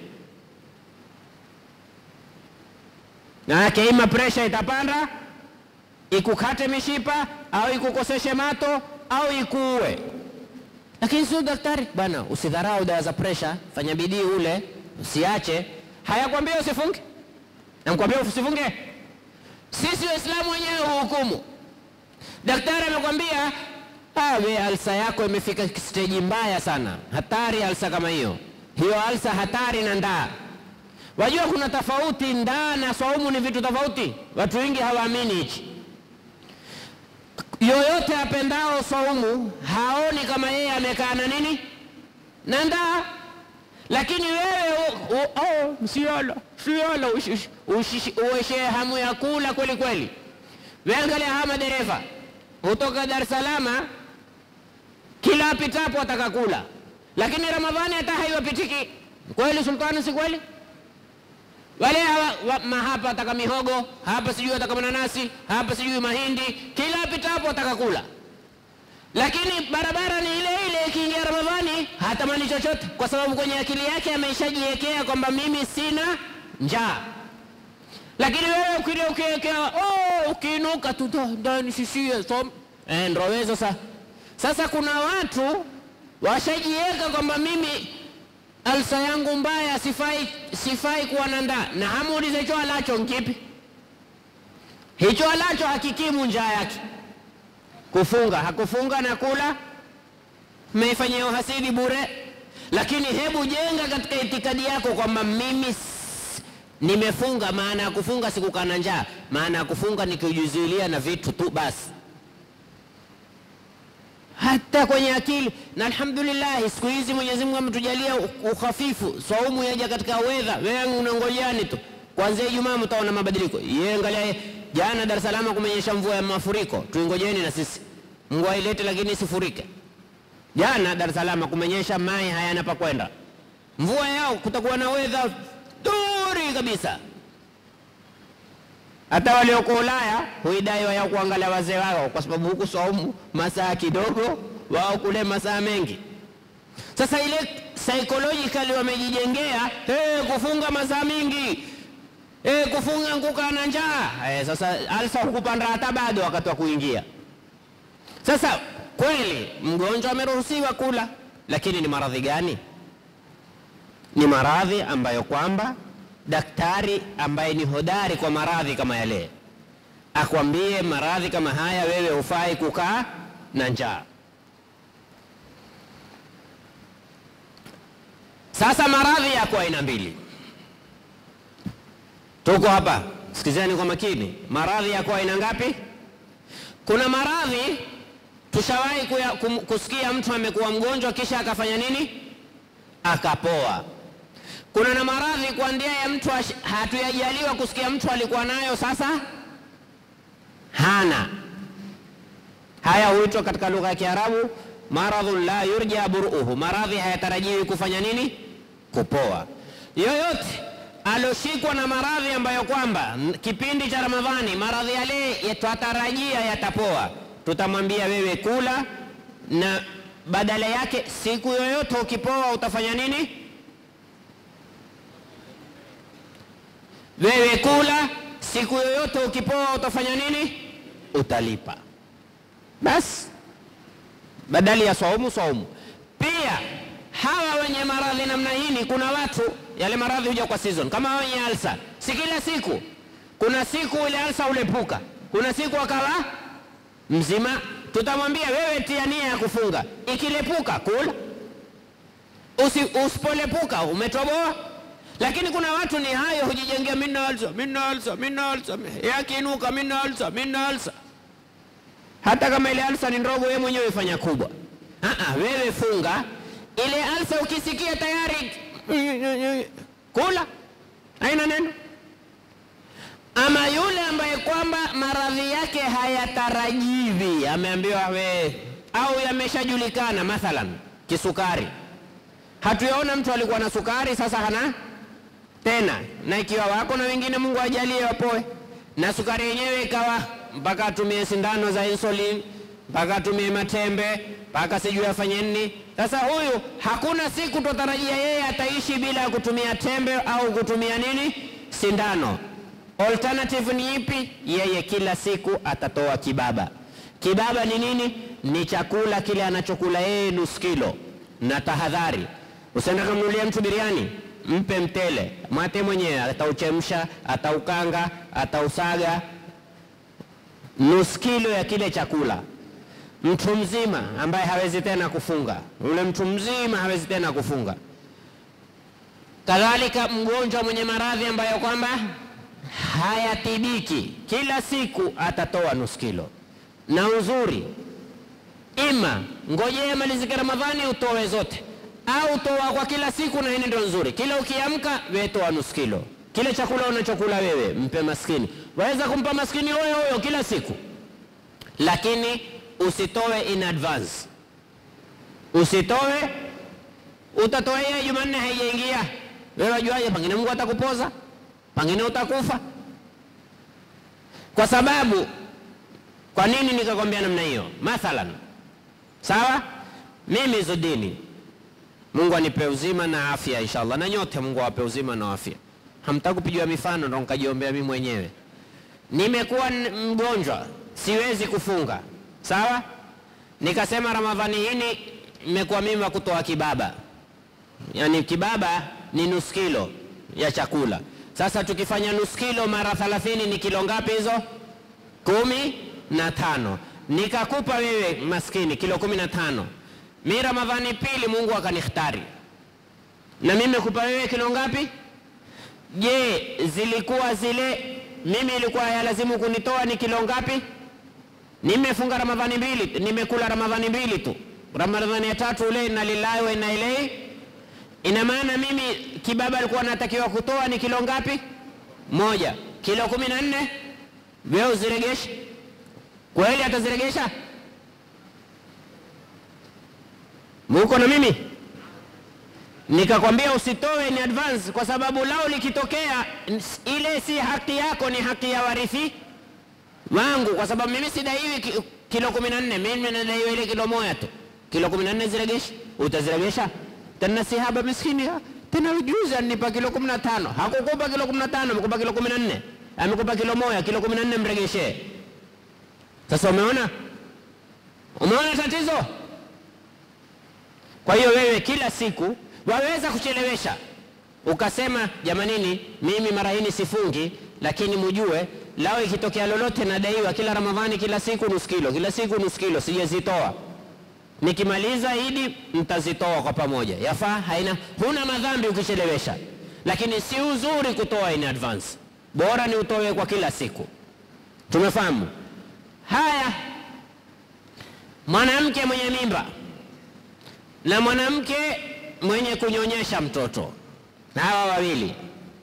[SPEAKER 1] Na yake ima pressure itapanda, ikukate mishipa au ikukoseshe mato au ikuue. Lakini sio daktari, bwana usidharau dawa za pressure, fanya bidii ule, usiache. Hayakwambia usifunge? Namkwambia usifunge? Sisi Waislamu wenyewe hukumu. Daktari amekwambia, "Ah, wewe alsa yako imefika stage mbaya sana." Hatari alsa kama hiyo. Hiyo alsa hatari na ndaa. Wajua kuna tofauti, ndaa na saumu ni vitu tofauti. Watu wengi hawaamini hichi. Yoyote apendao saumu haoni kama yeye amekaa na nini? Na ndaa. Lakini wewe oh msiolo, msiolo uishe hamu ya kula kweli kweli. Wewe angalia hama dereva kutoka Dar es Salaam kila apitapo atakakula. Lakini Ramadhani hata haiwapitiki. Kweli sultani, si kweli? Wale hapa ataka mihogo, hapa sijui ataka mananasi, hapa sijui mahindi, kila apitapo atakakula. Lakini barabara ni ile ile, ikiingia Ramadhani hatamani chochote, kwa sababu kwenye akili yake ameshajiwekea kwamba mimi sina njaa. Lakini wewe ukile ukiwekea, oh ukiinuka tu ndani sishie so eh ndio wewe sasa. Sasa kuna watu washajiweka kwamba mimi alsa yangu mbaya, sifai sifai kuwa na ndaa. Na hamuulize hicho alacho nkipi? Hicho alacho hakikimu njaa yake. Kufunga hakufunga na kula mmeifanyia uhasidi bure. Lakini hebu jenga katika itikadi yako kwamba mimi nimefunga. Maana ya kufunga si kukaa na njaa, maana ya kufunga ni kujizuilia na vitu tu basi. Hata kwenye akili. Na alhamdulillah siku hizi Mwenyezi Mungu ametujalia ukhafifu. Saumu yaja katika weather. Wewe unangojani tu. Kuanzia Ijumaa mtaona mabadiliko. Yeye angalia jana Dar es Salaam kumenyesha mvua ya mafuriko. Tuingojeni na sisi. Mvua ilete lakini isifurike. Jana Dar es Salaam kumenyesha, mai hayana pa kwenda. Mvua yao kutakuwa na weather nzuri kabisa. Hata wale wako Ulaya huidai wao kuangalia wazee wao, kwa sababu huku saumu masaa kidogo, wao kule masaa mengi. Sasa ile psychologically wamejijengea hey, kufunga masaa mingi, hey, kufunga nguka na njaa. Hey, sasa alsa hukupanda hata bado wakati wa kuingia. Sasa kweli mgonjwa ameruhusiwa kula, lakini ni maradhi gani? Ni maradhi ambayo kwamba daktari ambaye ni hodari kwa maradhi kama yale akwambie maradhi kama haya wewe hufai kukaa na njaa. Sasa maradhi yako aina mbili. Tuko hapa, sikizeni kwa makini. Maradhi yako aina ngapi? Kuna maradhi tushawahi kusikia mtu amekuwa mgonjwa kisha akafanya nini? Akapoa. Kuna na maradhi kwa ndia ya mtu hatuyajaliwa kusikia mtu alikuwa nayo sasa hana. Haya huitwa katika lugha ya Kiarabu maradhun la yurja buruhu, maradhi hayatarajiwi kufanya nini? Kupoa. Yoyote aloshikwa na maradhi ambayo kwamba kipindi cha Ramadhani maradhi yale yatatarajia yatapoa, tutamwambia wewe kula, na badala yake siku yoyote ukipoa utafanya nini? Wewe kula, siku yoyote ukipoa utafanya nini? Utalipa. Bas, badali ya saumu saumu. Pia hawa wenye maradhi namna hii, kuna watu yale maradhi huja kwa season, kama wenye alsa, si kila siku. Kuna siku ile alsa ulepuka, kuna siku akawa mzima, tutamwambia wewe tia nia ya kufunga, ikilepuka kula, usi usipolepuka umetoboa. Lakini kuna watu ni hayo hujijengea minna alsa, minna alsa, minna alsa, yakiinuka minna alsa, minna alsa. Hata kama ile alsa ni ndogo, wewe mwenyewe fanya kubwa. Ah, wewe funga ile alsa, ukisikia tayari kula, haina neno. Ama yule ambaye kwamba maradhi yake hayatarajiwi, ameambiwa we, au yameshajulikana, mathalan kisukari. Hatuyaona mtu alikuwa na sukari sasa hana tena, na ikiwa wako na wengine Mungu ajalie wapoe, na sukari yenyewe ikawa mpaka atumie sindano za insulin, mpaka atumie matembe, mpaka sijui afanye nini. Sasa huyu hakuna siku tutarajia yeye ataishi bila kutumia tembe au kutumia nini? Sindano. Alternative ni ipi? Yeye kila siku atatoa kibaba. Kibaba ni nini? Ni chakula kile anachokula yeye nusu kilo. Na tahadhari, usiende kumnunulia mtu biriani, mpe mtele, mate mwenyewe, atauchemsha, ataukanga, atausaga, nusu kilo ya kile chakula. Mtu mzima ambaye hawezi tena kufunga, yule mtu mzima hawezi tena kufunga. Kadhalika mgonjwa mwenye maradhi ambayo kwamba hayatibiki, kila siku atatoa nusu kilo. Na uzuri, ima ngojea malizike Ramadhani utoe zote, au toa kwa kila siku, na hili ndio nzuri. Kila ukiamka wewe toa nusu kilo. Kile chakula unachokula wewe mpe maskini. Waweza kumpa maskini huyo huyo kila siku, lakini usitoe in advance. Usitoe, utatoa yeye Jumanne haijaingia, wewe wajuaje pengine Mungu atakupoza, pengine utakufa. Kwa sababu, kwa nini nikakwambia namna hiyo? Mathalan, sawa, mimi Zudini, Mungu anipe uzima na afya inshallah, na nyote Mungu awape uzima na afya. Hamtaka kupigiwa mifano ndo nikajiombea mimi mwenyewe. Nimekuwa mgonjwa, siwezi kufunga, sawa? Nikasema Ramadhani hii nimekuwa mimi wa kutoa kibaba. Yaani kibaba ni nusu kilo ya chakula. Sasa tukifanya nusu kilo mara thelathini ni kilo ngapi hizo? Kumi na tano. Nikakupa wewe maskini kilo kumi na tano. Mimi Ramadhani pili Mungu akanikhtari, na mimi kupa wewe kilo ngapi? Je, zilikuwa zile mimi ilikuwa ya lazimu kunitoa ni kilo ngapi? Nimefunga Ramadhani mbili, nimekula Ramadhani mbili tu. Ramadhani ya tatu ule na lillahi wa inna ilaihi. Ina maana mimi kibaba alikuwa natakiwa kutoa ni kilo ngapi? Moja. Kilo kumi na nne wewe uziregesha. Kweli ataziregesha? Muko na mimi? Nikakwambia usitoe ni advance, kwa sababu lao likitokea ile si haki yako, ni haki ya warithi wangu, kwa sababu mimi sidaiwi kilo kumi na nne, mimi nadaiwa ile kilo moja tu. Kilo kumi na nne ziregesha, utaziregesha? Tena si haba miskini, tena ujuzi anipa kilo kumi na tano. Hakukupa kilo kumi na tano, amekupa kilo kumi na nne. Amekupa kilo moja, kilo kumi na nne mregeshe. Sasa umeona? Umeona tatizo? Kwa hiyo wewe kila siku waweza kuchelewesha. Ukasema jamanini, mimi mara hii sifungi, lakini mjue lao ikitokea lolote nadaiwa kila Ramadhani kila siku nusu kilo, kila siku nusu kilo sijazitoa. Nikimaliza Idi mtazitoa kwa pamoja. Yafaa? Haina, huna madhambi ukichelewesha. Lakini si uzuri kutoa in advance. Bora ni utoe kwa kila siku. Tumefahamu? Haya. Mwanamke mwenye mimba na mwanamke mwenye kunyonyesha mtoto. Na hawa wawili.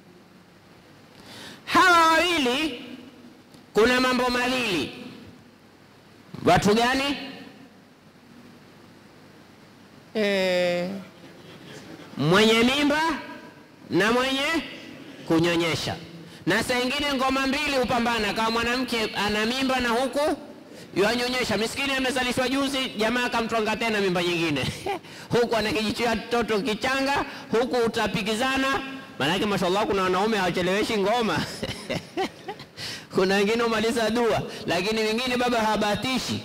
[SPEAKER 1] Hawa wawili kuna mambo mawili. Watu gani? E, mwenye mimba na mwenye kunyonyesha. Na saa ingine ngoma mbili upambana, kama mwanamke ana mimba na huku yuanyonyesha. Miskini amezalishwa juzi, jamaa akamtwanga tena mimba nyingine. Huku anakijichia mtoto kichanga, huku utapikizana. Maana mashallah kuna wanaume hawacheleweshi ngoma. Kuna wengine umaliza dua, lakini wengine baba habatishi.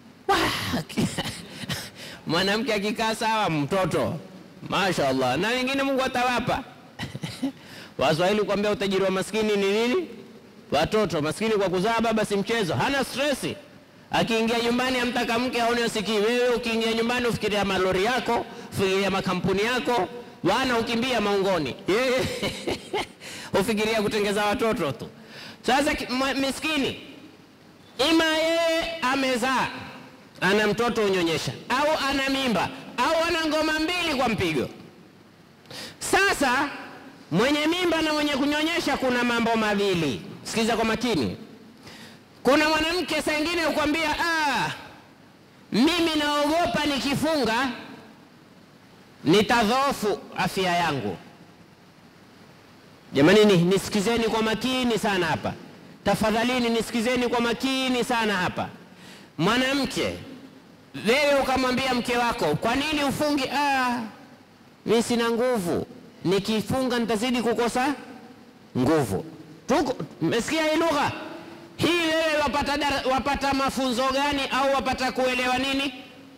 [SPEAKER 1] Mwanamke akikaa sawa mtoto, mashallah. Na wengine Mungu atawapa. Waswahili kuambia utajiri wa maskini ni nini? Watoto. Maskini kwa kuzaa baba si mchezo, hana stressi. Akiingia nyumbani amtaka mke haoni asikii. Wewe ukiingia nyumbani ufikiria malori yako, ufikiria makampuni yako, wana ukimbia maungoni. Yeye ufikiria kutengeza watoto tu. Sasa miskini ima yeye amezaa, ana mtoto unyonyesha, au ana mimba, au ana ngoma mbili kwa mpigo. Sasa mwenye mimba na mwenye kunyonyesha kuna mambo mawili. Sikiza kwa makini. Kuna mwanamke saa nyingine ukwambia, ah, mimi naogopa nikifunga nitadhoofu afya yangu. Jamani, nisikizeni kwa makini sana hapa. Tafadhalini nisikizeni kwa makini sana hapa. Mwanamke, wewe ukamwambia mke wako, kwa nini ufungi? Ah, mimi sina nguvu, nikifunga nitazidi kukosa nguvu. Tuko, umesikia hii lugha? Hii wewe wapata, wapata mafunzo gani au wapata kuelewa nini?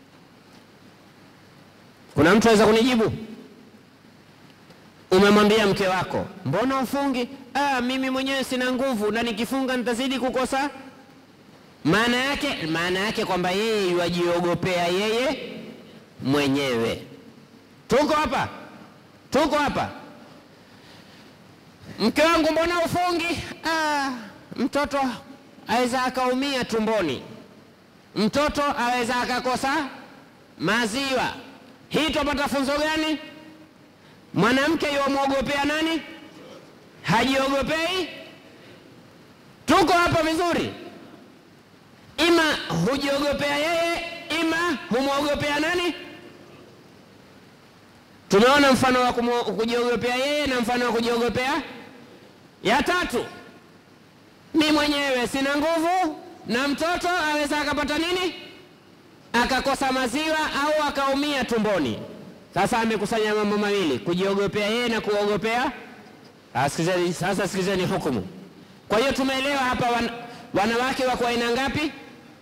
[SPEAKER 1] Kuna mtu aweza kunijibu? Umemwambia mke wako, mbona ufungi? Ah, mimi mwenyewe sina nguvu na nikifunga nitazidi kukosa. Maana yake, maana yake kwamba yeye yuajiogopea yeye mwenyewe. Tuko hapa? Tuko hapa? Mke wangu mbona ufungi? Ah, mtoto aweza akaumia tumboni. Mtoto aweza akakosa maziwa. Hii tupata funzo gani? Mwanamke yuamwogopea nani? Hajiogopei? Tuko hapa vizuri? Ima hujiogopea yeye, ima humwogopea nani? Tumeona mfano wa kujiogopea yeye na mfano wa kujiogopea. Ya tatu, mimi mwenyewe sina nguvu na mtoto aweza akapata nini? Akakosa maziwa au akaumia tumboni. Sasa amekusanya mambo mawili, kujiogopea yeye na kuogopea. Asikizeni sasa, sikizeni hukumu. Kwa hiyo tumeelewa hapa wan, wanawake wako aina ngapi?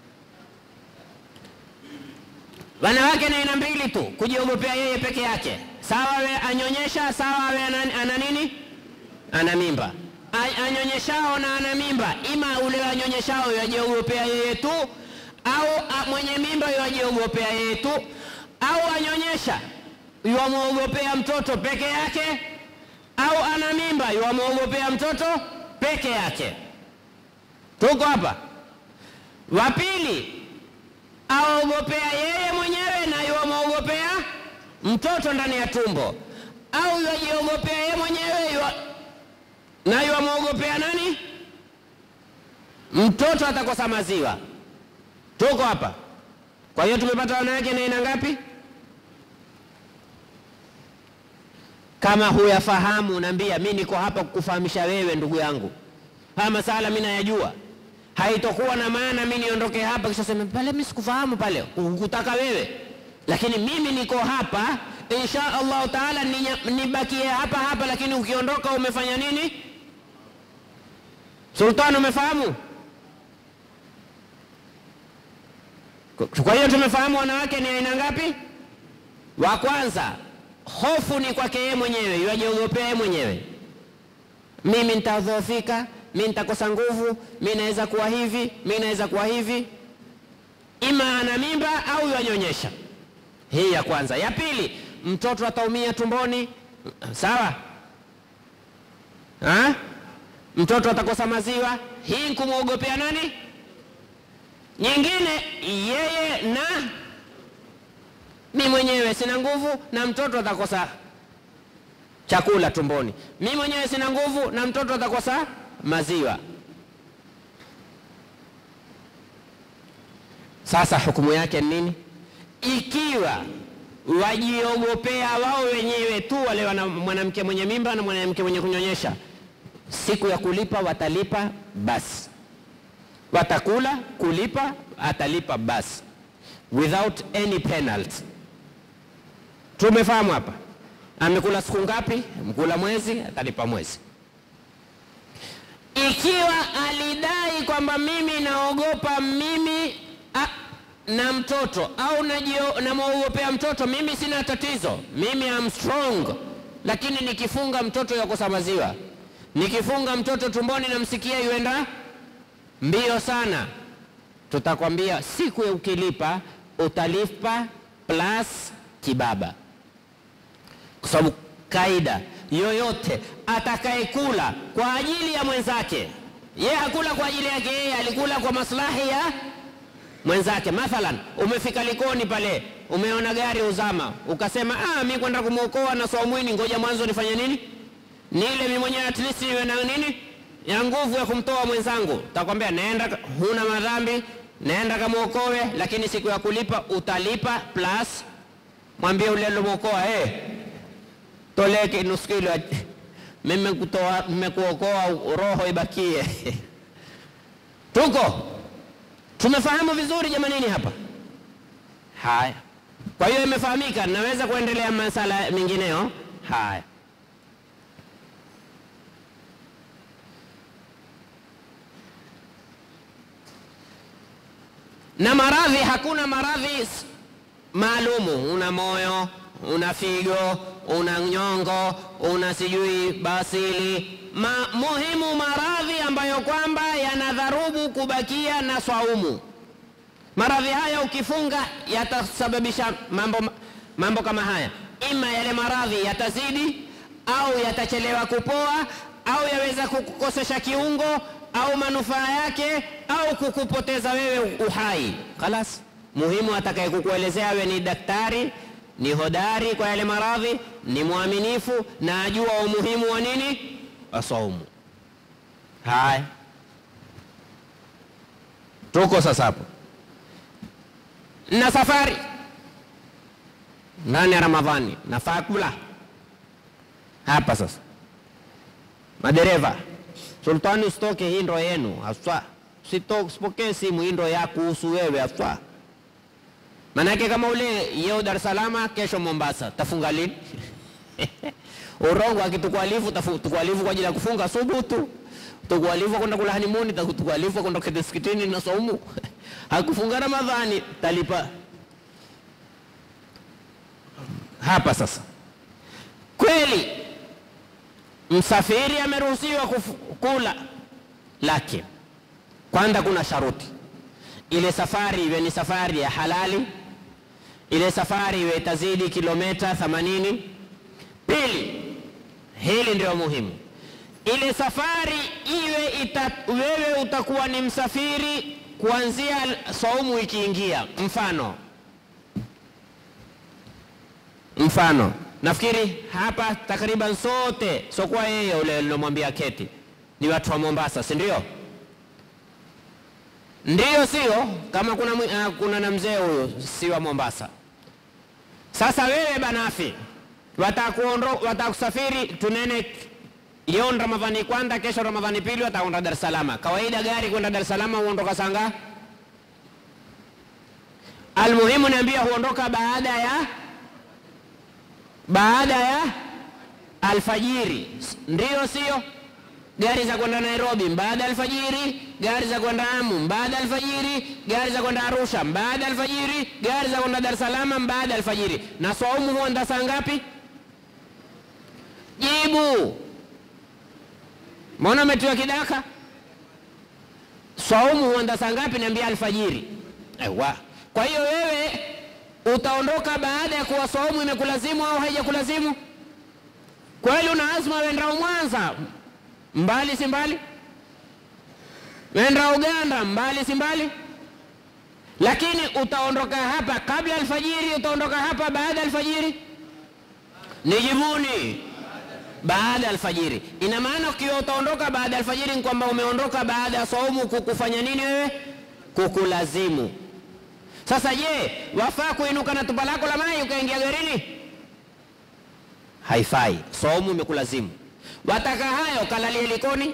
[SPEAKER 1] Wanawake na aina mbili tu, kujiogopea yeye peke yake. Sawa we anyonyesha, sawa we ana nini? Ana mimba. Anyonyeshao na ana mimba, ima ule anyonyeshao yajiogopea yeye tu, au mwenye mimba yajiogopea yeye tu, au anyonyesha yuamwogopea mtoto peke yake, au ana mimba yuamwogopea mtoto peke yake. Tuko hapa? Wa pili, aogopea yeye mwenyewe na yuamwogopea mtoto ndani ya tumbo, au yajiogopea yeye mwenyewe yua, na yuamwogopea nani? Mtoto atakosa maziwa. Tuko hapa? Kwa hiyo tumepata wanawake na aina ngapi? Kama huyafahamu naambia, mimi niko hapa kukufahamisha wewe ndugu yangu. Haya masala mimi nayajua. Haitokuwa na maana mimi niondoke hapa kisha sema pale mimi sikufahamu pale, ukutaka wewe. Lakini mimi niko hapa insha Allah taala nibakie hapa hapa, lakini ukiondoka umefanya nini? Sultan, umefahamu? Kwa hiyo tumefahamu wanawake ni aina ngapi? Wa kwanza, hofu ni kwake yeye mwenyewe, yajiogopea yeye mwenyewe. Mimi nitadhoofika, mimi nitakosa nguvu, mimi naweza kuwa hivi, mimi naweza kuwa hivi. Ima ana mimba au yanyonyesha. Hii ya kwanza. Ya pili, mtoto ataumia tumboni. Sawa? Ha? Mtoto atakosa maziwa. Hii kumuogopea nani? Nyingine, yeye na mimi mwenyewe sina nguvu na mtoto atakosa chakula tumboni. Mimi mwenyewe sina nguvu na mtoto atakosa maziwa. Sasa hukumu yake nini? Ikiwa wajiogopea wao wenyewe tu, wale wana mwanamke mwenye mimba na mwanamke mwenye kunyonyesha, siku ya kulipa watalipa basi. Watakula, kulipa, atalipa basi, without any penalty. Tumefahamu hapa? Amekula siku ngapi? Mkula mwezi, atalipa mwezi. Ikiwa alidai kwamba mimi naogopa mimi a, na mtoto au namuogopea mtoto, mimi sina tatizo, mimi am strong, lakini nikifunga mtoto yakosa maziwa, nikifunga mtoto tumboni namsikia yuenda mbio sana, tutakwambia siku ya ukilipa utalipa plus kibaba. Kwa sababu kaida yoyote atakayekula kwa ajili ya mwenzake, yeye hakula kwa ajili yake yeye, alikula kwa maslahi ya mwenzake. Mathalan, umefika Likoni pale, umeona gari uzama, ukasema ah, mimi kwenda kumuokoa na Swamwini, ngoja mwanzo nifanye nini? Nile mimi mwenyewe at least niwe na nini? Ya nguvu ya kumtoa mwenzangu. Takwambia nenda, huna madhambi, nenda kamuokoe, lakini siku ya kulipa utalipa plus, mwambie ule alimuokoa, eh hey, toleke nusu kilo, mimi kutoa nimekuokoa, roho ibakie. Tuko tumefahamu vizuri jamanini hapa? Haya, kwa hiyo imefahamika, naweza kuendelea masala mengineyo. Haya, na maradhi, hakuna maradhi maalumu. Una moyo, una figo, una nyongo, una sijui basili. Ma, muhimu maradhi ambayo kwamba yanadharubu kubakia na swaumu. Maradhi haya ukifunga yatasababisha mambo, mambo kama haya. Ima yale maradhi yatazidi au yatachelewa kupoa au yaweza kukukosesha kiungo au manufaa yake au kukupoteza wewe uhai. Khalas, muhimu atakaye kukuelezea wewe ni daktari, ni hodari kwa yale maradhi, ni muaminifu na ajua umuhimu wa nini? Asaumu. Haya, tuko sasa hapo na safari ndani ya Ramadhani, nafaa kula hapa sasa. Madereva, Sultani, usitoke, hii ndo yenu haswa, usipokee simu, hii ndo ya kuhusu wewe haswa. Manake kama ule yeo Dar es Salaam, kesho Mombasa, tafunga lini? Urongo akitukualifu, tukualifu kwa ajili ya kufunga subutu, tukualifu kwenda kula honeymoon, tukualifu kwenda kete msikitini na saumu. Hakufunga Ramadhani, talipa hapa sasa. Kweli msafiri ameruhusiwa kula, lakini kwanza kuna sharuti. Ile safari iwe ni safari ya halali, ile safari iwe itazidi kilomita themanini. Pili, hili ndio muhimu, ile safari iwe ita, wewe utakuwa ni msafiri kuanzia saumu ikiingia. Mfano mfano nafikiri hapa takriban sote, so kwa yeye ule ninomwambia keti, ni watu wa Mombasa, si ndio? Ndio, sio? Kama kuna uh, kuna na mzee huyo si wa Mombasa. Sasa wewe banafi watakuondoka, watakusafiri tunene yon Ramadhani kwanza, kesho Ramadhani pili wataondoka Dar es Salaam. Kawaida gari kwenda Dar es Salaam huondoka sanga? Almuhimu niambia huondoka baada ya baada ya alfajiri, ndio sio? Gari za kwenda Nairobi baada alfajiri, gari za kwenda Amu baada alfajiri, gari za kwenda Arusha baada alfajiri, gari za kwenda Dar es Salaam baada alfajiri. Na saumu huanza saa ngapi? Jibu. Mbona umetiwa kidaka? Saumu huanza saa ngapi? Niambia alfajiri. Ewa. Kwa hiyo wewe utaondoka baada ya kuwa saumu imekulazimu au haijakulazimu? Kweli una azma wenda Mwanza? Mbali si mbali? Wenda Uganda? Mbali si mbali? Lakini utaondoka hapa kabla alfajiri, utaondoka hapa baada alfajiri? Nijibuni. Baada alfajiri. Ina maana ukiwa utaondoka baada alfajiri ni kwamba umeondoka baada ya saumu kukufanya nini wewe? Kukulazimu. Sasa je, wafaa kuinuka na tupa lako la maji ukaingia garini? Haifai. Saumu imekulazimu. Wataka hayo kalalie Likoni?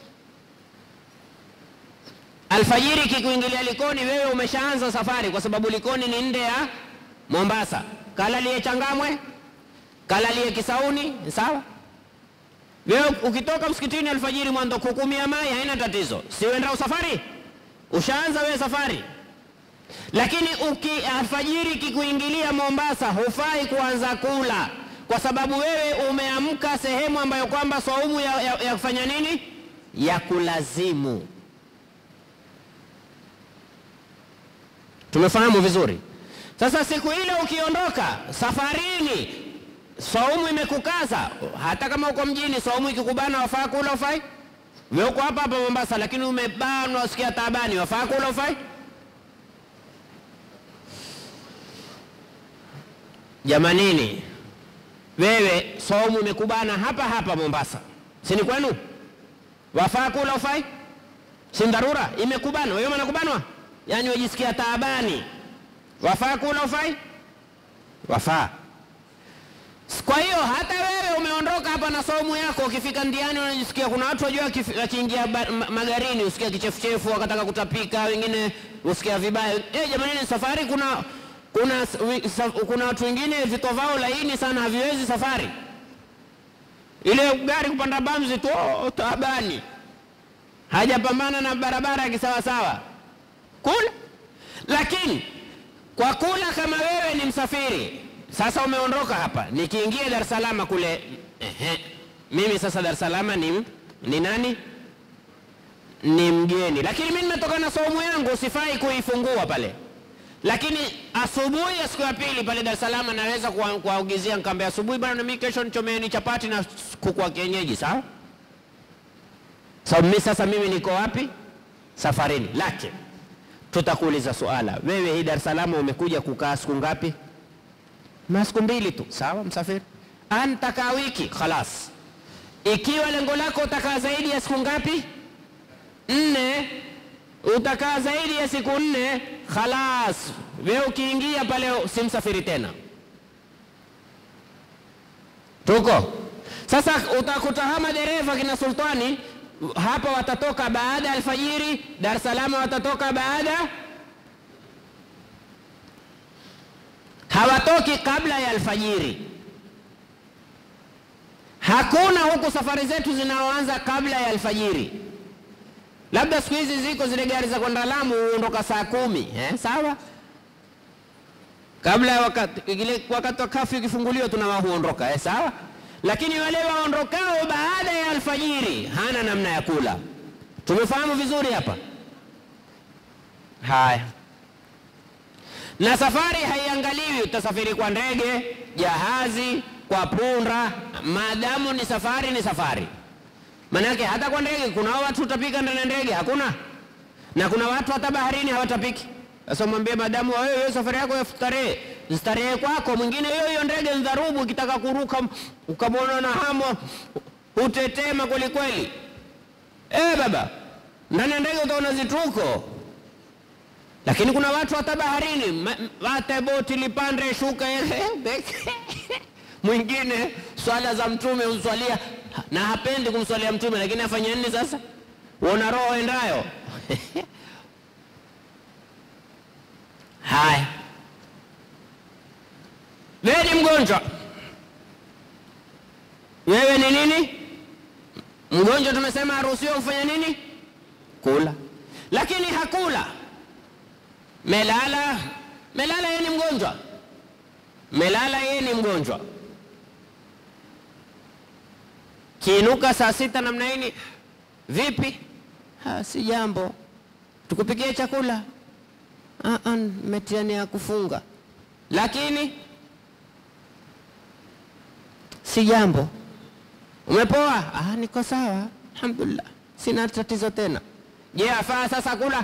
[SPEAKER 1] Alfajiri kikuingilia Likoni, wewe umeshaanza safari, kwa sababu Likoni ni nde ya Mombasa. Kalalie Changamwe, kalalie Kisauni, sawa? Wewe ukitoka msikitini alfajiri mwanzo kukumia mai haina tatizo. Si wenda usafari? Ushaanza wewe safari. Lakini uki alfajiri kikuingilia Mombasa, hufai kuanza kula, kwa sababu wewe umeamka sehemu ambayo kwamba saumu ya, ya, ya kufanya nini? Ya kulazimu. Tumefahamu vizuri? Sasa siku ile ukiondoka safarini, saumu imekukaza, hata kama uko mjini saumu ikikubana, wafaa kula ufai? Wewe uko hapa hapa Mombasa lakini umebanwa, usikia taabani, wafaa kula ufai? Jamanini, wewe saumu imekubana hapa hapa Mombasa, si ni kwenu? Wafaa kula ufai? Si dharura imekubana, wewe unakubanwa, yani wajisikia taabani, wafaa kula ufai? Wafaa. Kwa hiyo hata wewe umeondoka hapa na saumu yako, ukifika ndiani unajisikia, kuna watu wajua wakiingia magarini usikia kichefuchefu, wakataka kutapika, wengine usikia vibaya. Eh, jamani, ni safari, kuna kuna kuna watu wengine vito vao laini sana haviwezi safari. Ile gari kupanda bamzi tu oh, taabani. Hajapambana na barabara kisawa sawa. Kula. Lakini kwa kula kama wewe ni msafiri, sasa umeondoka hapa, nikiingia Dar es Salaam kule, ehe, mimi sasa Dar es Salaam ni ni nani? Ni mgeni. Lakini mimi nimetoka na saumu yangu, sifai kuifungua pale. Lakini asubuhi ya siku ya pili pale Dar es Salaam naweza kuwaagizia nikamwambia, asubuhi bwana na mimi kesho nichomeeni chapati na kuku wa kienyeji, sawa? So, mimi sasa mimi niko wapi? Safarini. Lakini tutakuuliza suala, wewe hii Dar es Salaam umekuja kukaa siku ngapi? Na siku mbili tu, sawa msafiri? Anataka wiki, khalas. Ikiwa lengo lako utakaa zaidi ya siku ngapi? Nne. Utakaa zaidi ya siku nne, khalas. Wewe ukiingia pale si msafiri tena. Tuko? Sasa utakuta hama dereva kina Sultani hapa watatoka baada ya alfajiri, Dar es Salaam watatoka baada, hawatoki kabla ya alfajiri. Hakuna huku safari zetu zinaoanza kabla ya alfajiri. Labda siku hizi ziko zile gari za kwenda Lamu huondoka saa kumi, eh, sawa? Kabla ya wakati ile wakati wa kafi ukifunguliwa tunawahuondoka, eh, sawa? Lakini wale waondokao baada ya alfajiri hana namna ya kula. Tumefahamu vizuri hapa? Haya. Na safari haiangaliwi utasafiri kwa ndege, jahazi, kwa punda, maadamu ni safari ni safari. Manake hata kwa ndege kuna watu utapika ndani ya ndege, hakuna? Na kuna watu hata baharini hawatapiki. Sasa mwambie madamu wewe wewe safari yako ya starehe, starehe kwako, mwingine hiyo hiyo ndege ndharubu ukitaka kuruka ukamwona na hamu utetema kweli kweli. Eh baba, ndani ya ndege utaona zituko. Lakini kuna watu hata baharini, wate boti lipande shuka mwingine swala za mtume uswalia na hapendi kumswalia mtume, lakini afanya nini sasa? Uona roho endayo. Haya. Wewe ni mgonjwa. wewe ni nini? Mgonjwa. Tumesema haruhusiwi kufanya nini? Kula. Lakini hakula, melala, melala yeye ni mgonjwa, melala yeye ni mgonjwa. Kiinuka saa sita namna hii, vipi? Ha, si jambo, tukupikie chakula. Ah ah, metiani ya kufunga. Lakini si jambo, umepoa? Ah, niko sawa, alhamdulillah, sina tatizo tena. Je, afaa sasa kula?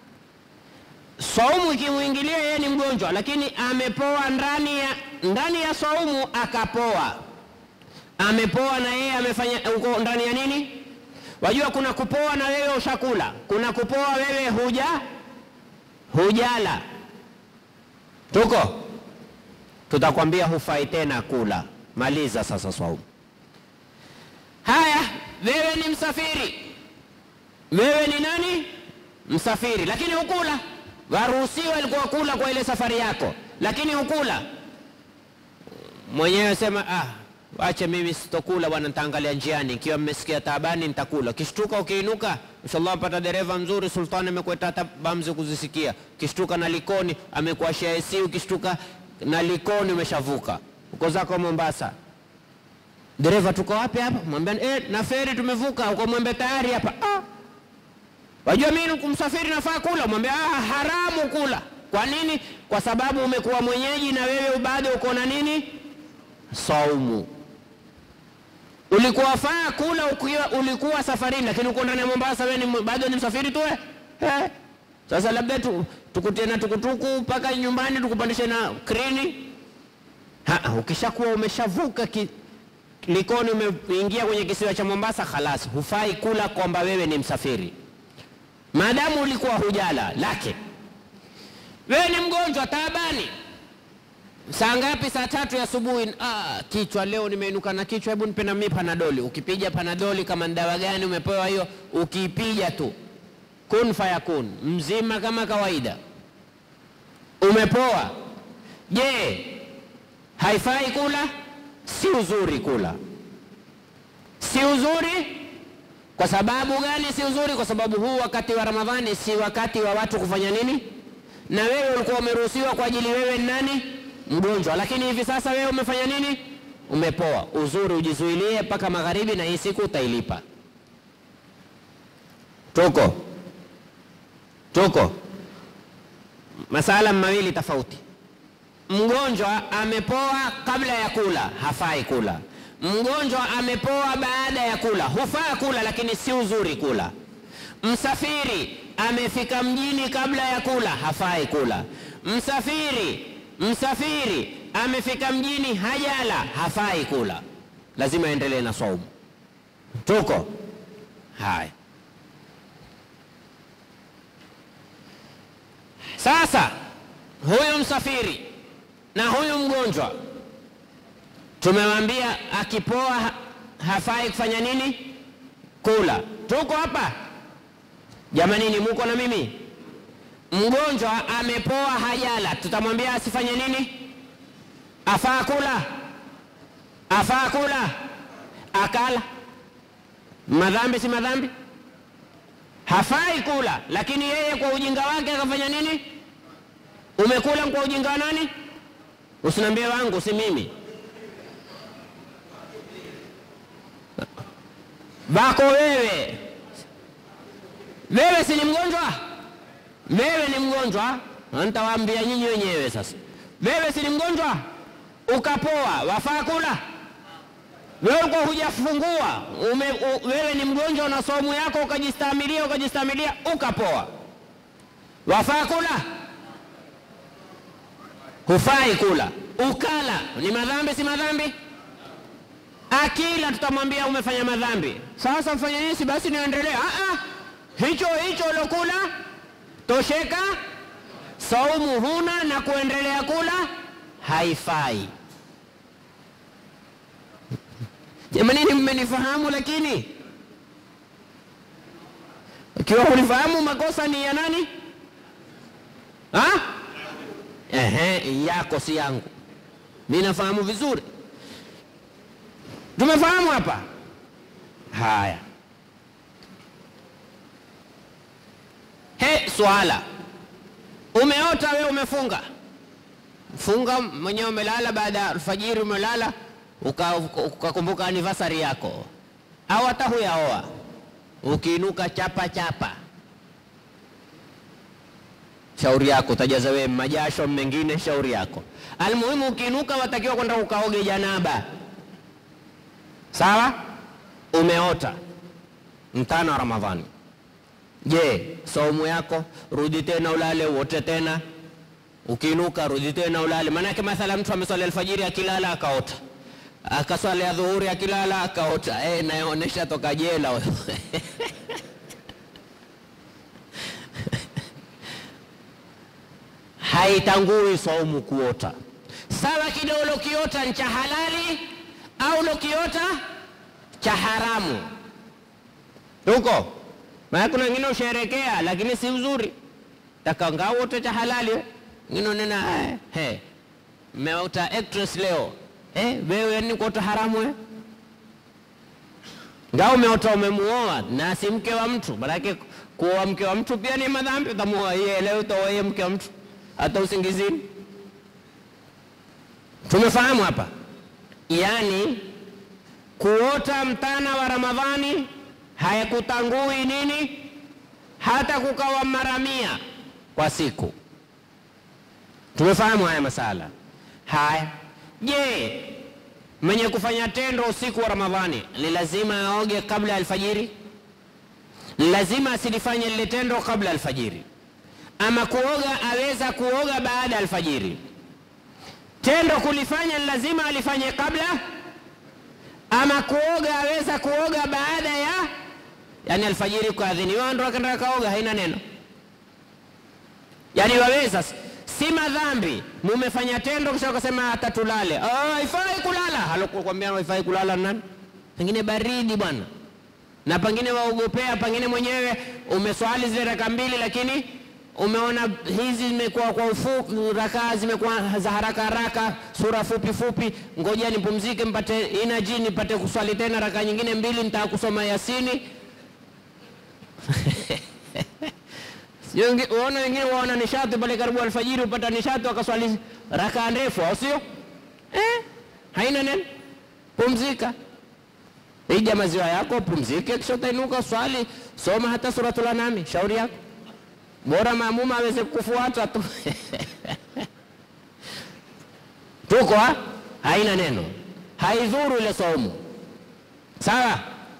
[SPEAKER 1] Saumu ikimuingilia yeye ni mgonjwa, lakini amepoa ndani ya ndani ya saumu, akapoa, amepoa na yeye amefanya uko ndani ya nini? Wajua kuna kupoa na wewe ushakula, kuna kupoa wewe huja hujala. Tuko tutakwambia hufai tena kula, maliza sasa saumu. Haya, wewe ni msafiri, wewe ni nani? Msafiri, lakini hukula. Waruhusiwa ilikuwa kula kwa ile safari yako, lakini hukula. Mwenyewe sema ah, wache mimi sitokula bwana, nitaangalia njiani, ikiwa mmesikia taabani nitakula. Kishtuka ukiinuka, inshallah pata dereva mzuri, sultani amekweta hata bamzi kuzisikia. Kishtuka na Likoni amekuashia A C, ukishtuka na Likoni umeshavuka uko zako Mombasa. Dereva, tuko wapi hapa? Mwambie eh, na feri tumevuka. Uko mwambie tayari hapa. Ah, wajua mimi kumsafiri nafaa kula. Mwambie ah, haramu kula. Kwa nini? Kwa sababu umekuwa mwenyeji na wewe bado uko na nini? Saumu. Ulikuwa faa kula ukiwa ulikuwa safarini, lakini uko ndani ya Mombasa, wewe ni bado ni msafiri tu eh. Eh. Sasa labda tu, tukutie na tukutuku mpaka nyumbani tukupandishe na kreni. Ha, ukishakuwa umeshavuka ki, Likoni umeingia kwenye kisiwa cha Mombasa, khalas, hufai kula kwamba wewe ni msafiri. Maadamu ulikuwa hujala, lake wewe ni mgonjwa taabani. Saa ngapi? Saa tatu ya asubuhi. Ah, kichwa leo nimeinuka na kichwa, hebu nipe na mimi Panadoli. Ukipiga Panadoli kama ndawa gani umepewa hiyo, ukipiga tu kun fayakun, mzima kama kawaida, umepoa. Je, haifai kula? Si uzuri kula. Si uzuri kwa sababu gani? Si uzuri kwa sababu huu wakati wa Ramadhani si wakati wa watu kufanya nini? Na wewe ulikuwa umeruhusiwa kwa ajili wewe nani? Mgonjwa. Lakini hivi sasa wewe umefanya nini? Umepoa. Uzuri ujizuilie mpaka magharibi, na hii siku utailipa. Tuko tuko masala mawili tofauti. Mgonjwa amepoa kabla ya kula, hafai kula. Mgonjwa amepoa baada ya kula, hufaa kula, lakini si uzuri kula. Msafiri amefika mjini kabla ya kula, hafai kula. Msafiri msafiri amefika mjini hajala, hafai kula, lazima endelee na saumu. Tuko haya. Sasa huyu msafiri na huyu mgonjwa tumewaambia akipoa hafai kufanya nini? Kula. Tuko hapa jamani, ni muko na mimi? Mgonjwa amepoa hajala, tutamwambia asifanye nini? Afaa kula? Afaa kula? Akala, madhambi si madhambi? Hafai kula, lakini yeye kwa ujinga wake akafanya nini? Umekula kwa ujinga wa nani? Usiniambie wangu, si mimi. Bako wewe. Wewe si ni mgonjwa? Wewe ni mgonjwa? Nitawaambia nyinyi wenyewe sasa. Wewe si ni mgonjwa? Ukapoa, wafaa kula? Wewe uko hujafungua, ume, u, wewe ni mgonjwa na saumu yako ukajistamilia ukajistamilia ukapoa, wafaa kula? Hufai kula. Ukala ni madhambi si madhambi? Akila tutamwambia umefanya madhambi. Sasa mfanya nini? Si basi niendelee. Ah ah, hicho hicho ulokula tosheka, saumu huna na kuendelea kula haifai. Jamani, mmenifahamu? Lakini ikiwa unifahamu, makosa ni ya nani? Ha? Ehe, yako si yangu. Mimi nafahamu vizuri. Tumefahamu hapa? Haya. He, swala. Umeota wewe umefunga. Funga mwenyewe umelala, baada ya alfajiri umelala, ukakumbuka uka anniversary yako. Au hata huyaoa. Ukiinuka chapa chapa. Shauri yako, utajaza wewe majasho mengine, shauri yako. Almuhimu ukiinuka watakiwa kwenda ukaoge janaba. Sawa? Umeota mtana wa Ramadhani. Je, saumu yako rudi tena ulale wote tena? Ukiinuka rudi tena ulale. Maana yake mathalan mtu ameswali alfajiri akilala akaota. Akaswali adhuhuri akilala akaota. Eh, naonesha toka jela wewe. Haitangui saumu kuota. Sawa kile ulokiota ni cha halali au ulokiota cha haramu. Tuko? Maana kuna wengine usherekea lakini si uzuri. Taka ngao wote cha halali. Ngine nena eh he. Meota actress leo. Eh wewe ni kuota haramu eh? Ngao umeota umemuoa na si mke wa mtu. Maana kuoa mke wa mtu pia ni madhambi. Utamuoa yeye leo utaoa mke wa mtu hata usingizini. Tumefahamu hapa? Yaani kuota mtana wa Ramadhani hayakutangui nini? Hata kukawa mara mia kwa siku. Tumefahamu haya masala. Haya. Je, mwenye kufanya tendo usiku wa Ramadhani ni lazima aoge kabla alfajiri? Lazima asilifanye lile tendo kabla alfajiri? Ama kuoga aweza kuoga baada alfajiri? Tendo kulifanya lazima alifanye kabla? Ama kuoga aweza kuoga baada ya, yani alfajiri kuadhiniwa ndio akaenda kaoga, haina neno. Yani waweza si madhambi mumefanya tendo kisha ukasema atatulale. Ah, haifai kulala. Halokuambia haifai kulala nani? Pengine baridi bwana. Na pengine waogopea, pengine mwenyewe umeswali zile raka mbili lakini umeona hizi zimekuwa kwa ufupi, rakaa zimekuwa za haraka haraka, sura fupi fupi, ngoja nipumzike mpate energy nipate kuswali tena raka nyingine mbili, nitaka kusoma Yasini. Sio unaona wengine waona nishati pale karibu alfajiri, upata nishati wakaswali raka ndefu, au sio? Eh? Haina neno. Pumzika. Ija maziwa yako, pumzike, kisha utainuka swali, soma hata suratul Anam, shauri yako. Bora maamuma aweze kufuata tu. Tuko ha? Haina neno. Haidhuru ile saumu. Sawa?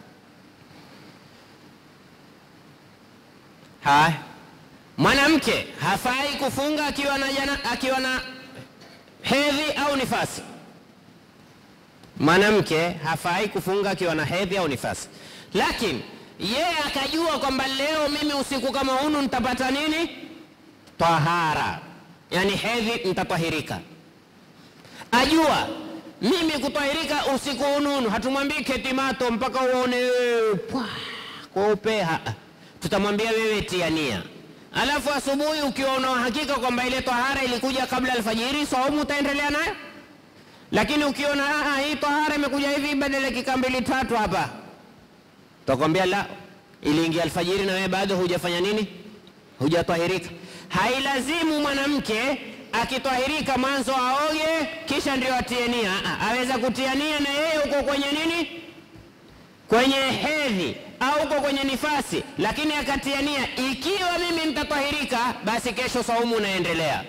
[SPEAKER 1] Hai. Mwanamke hafai kufunga akiwa na jana, akiwa na hedhi au nifasi. Mwanamke hafai kufunga akiwa na hedhi au nifasi. Lakini yeye akajua kwamba leo mimi usiku kama hunu nitapata nini? Tahara. Yani hedhi nitatahirika. Ajua mimi kutahirika usiku hunu, hatumwambii ketimato mpaka uone kwa upeha. Tutamwambia wewe tiania. Alafu asubuhi ukiwa una hakika kwamba ile tahara ilikuja kabla alfajiri, saumu utaendelea nayo. Lakini ukiona ah hii tahara imekuja hivi badala dakika mbili tatu hapa, tutakwambia la, iliingia alfajiri na wewe bado hujafanya nini? Hujatahirika. Hailazimu mwanamke akitahirika mwanzo aoge kisha ndio atie nia. Aweza kutia nia na yeye uko kwenye nini? Kwenye hedhi au uko kwenye nifasi, lakini akatia nia ikiwa mimi nitatahirika basi kesho saumu naendelea.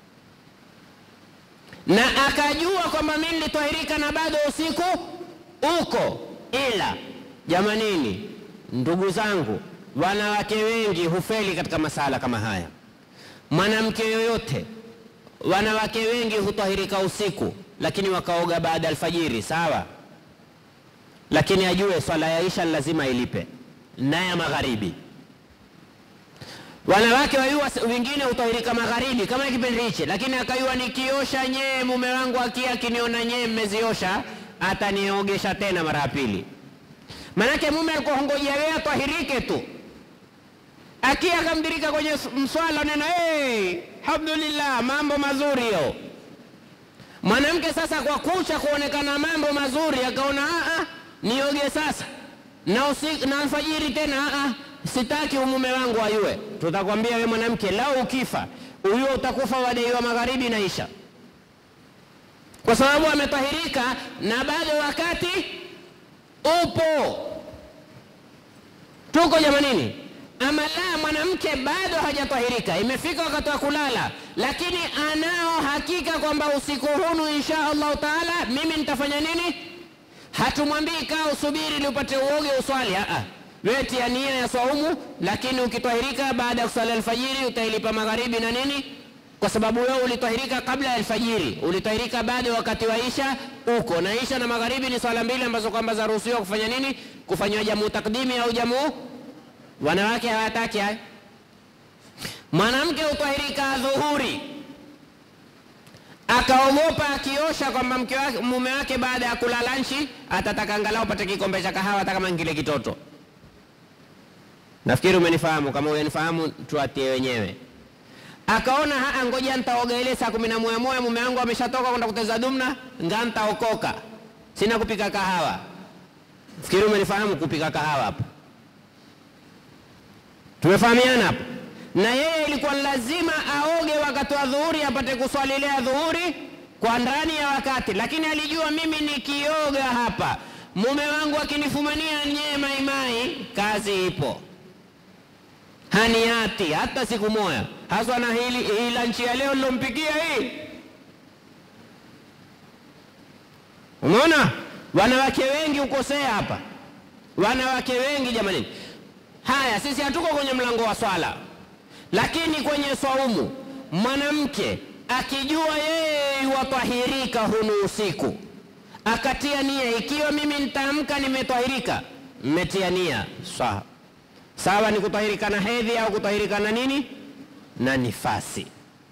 [SPEAKER 1] Na akajua kwamba mimi nilitahirika na bado usiku uko. Ila jamanini, ndugu zangu, wanawake wengi hufeli katika masala kama haya. Mwanamke yoyote, wanawake wengi hutahirika usiku lakini wakaoga baada alfajiri, sawa? Lakini ajue swala ya Isha lazima ilipe na ya magharibi. Wanawake wayua wengine hutahirika magharibi kama kipindi hichi, lakini akayua nikiosha nyee mume wangu akia kiniona nyee mmeziosha ataniogesha tena mara ya pili. Manake mume alikuwa ngojea wewe atahirike tu. Akia akamdirika kwenye mswala nena, hey, alhamdulillah, mambo mazuri yo. Mwanamke sasa kwa kucha kuonekana mambo mazuri akaona a a nioge sasa na usiku na alfajiri tena a a sitaki mume wangu ayue. Tutakwambia wewe mwanamke, lao ukifa huyo utakufa baada ya magharibi na isha, kwa sababu ametahirika na bado wakati upo. Tuko jamanini? Ama la, mwanamke bado hajatahirika, imefika wakati wa kulala, lakini anao hakika kwamba usiku huu insha Allah taala mimi nitafanya nini? Hatumwambii kaa usubiri ili upate uoge uswali. a a wewe tia nia ya saumu, lakini ukitahirika baada ya kusali alfajiri utailipa magharibi na nini, kwa sababu wewe ulitahirika kabla ya alfajiri, ulitahirika baada wakati wa isha uko na isha na magharibi ni swala mbili ambazo kwamba zaruhusiwa kufanya nini, kufanywa jamu takdimi au jamu. Wanawake hawataki haya. Mwanamke utahirika dhuhuri, akaogopa akiosha kwamba mke wake mume wake baada ya kula lunch atataka angalau pate kikombe cha kahawa hata kama ngile kitoto. Nafikiri umenifahamu, kama unanifahamu tuatie wenyewe. Akaona haa, ngoja nitaoga ile saa kumi na moja moja mume wangu ameshatoka kwenda kuteza dumna, nganta okoka, sina kupika kahawa. Nafikiri umenifahamu kupika kahawa hapo. Tumefahamiana hapo? Na yeye ilikuwa lazima aoge wakati wa dhuhuri apate kuswali ile dhuhuri kwa ndani ya wakati, lakini alijua mimi nikioga hapa mume wangu akinifumania nye maimai kazi ipo, haniati hata siku moja, haswa na hili hii lunch ya leo nilompikia hii. Umeona wanawake wengi ukosea hapa, wanawake wengi jamani. Haya, sisi hatuko kwenye mlango wa swala, lakini kwenye saumu mwanamke akijua yeye watahirika hunu usiku akatia nia, ikiwa mimi nitaamka nimetahirika, mmetia nia sawa sawa, ni kutahirika na hedhi au kutahirika na nini na nifasi.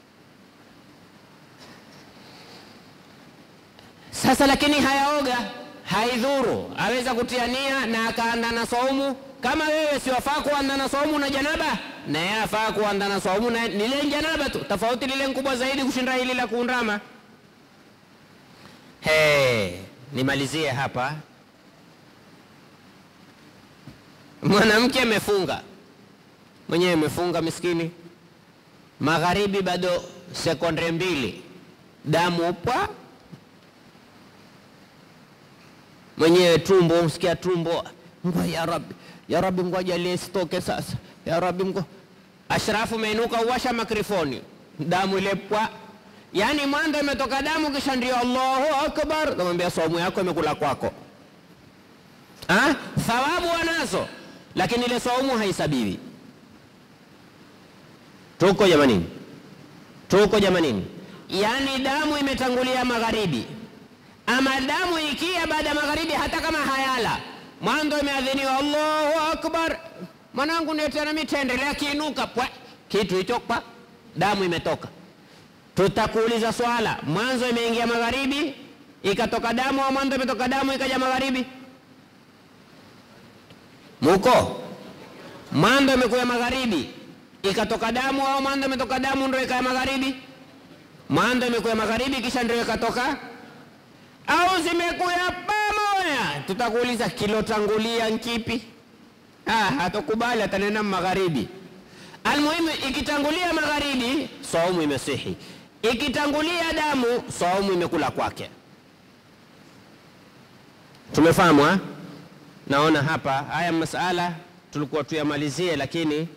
[SPEAKER 1] Sasa lakini hayaoga, haidhuru, aweza kutia nia na akaanda na saumu. Kama wewe si wafaa kuanda na saumu na janaba, na yeye afaa kuanda na saumu na nile janaba tu, tofauti lile kubwa zaidi kushinda hili la kuundama. Hey, nimalizie hapa. Mwanamke amefunga, mwenyewe amefunga miskini, magharibi bado sekunde mbili, damu upa mwenyewe, tumbo msikia tumbo, ngwa ya Rabbi, ya Rabbi ngoja lisitoke sasa, ya Rabbi ngo. Ashrafu meinuka uwasha mikrofoni, damu ile pwa, yani mwanzo imetoka damu kisha ndio Allahu Akbar, namwambia saumu yako imekula kwako. Ah, thawabu wanazo, lakini ile saumu haisabiwi. Tuko jamanini? Tuko jamanini? Yani damu imetangulia magharibi, ama damu ikia baada ya magharibi hata kama hayala, mwanzo imeadhiniwa Allahu Akbar, mwanangu nietana mitendelea kiinuka pwa, kitu hicho kwa damu imetoka. Tutakuuliza swala, mwanzo imeingia magharibi ikatoka damu au mwanzo imetoka damu ikaja magharibi? Muko? Mwanzo imekuja magharibi ikatoka damu au mwanzo imetoka damu ndio ikaja magharibi? Mwanzo imekuja magharibi kisha ndio ikatoka, au zimekuja pamoja? Tutakuuliza kilotangulia nkipi? Ah, hatakubali, atanena magharibi. Almuhimu ikitangulia magharibi saumu imesihi, ikitangulia damu saumu imekula kwake. Tumefahamu ha? Naona hapa haya masala tulikuwa tuyamalizie, lakini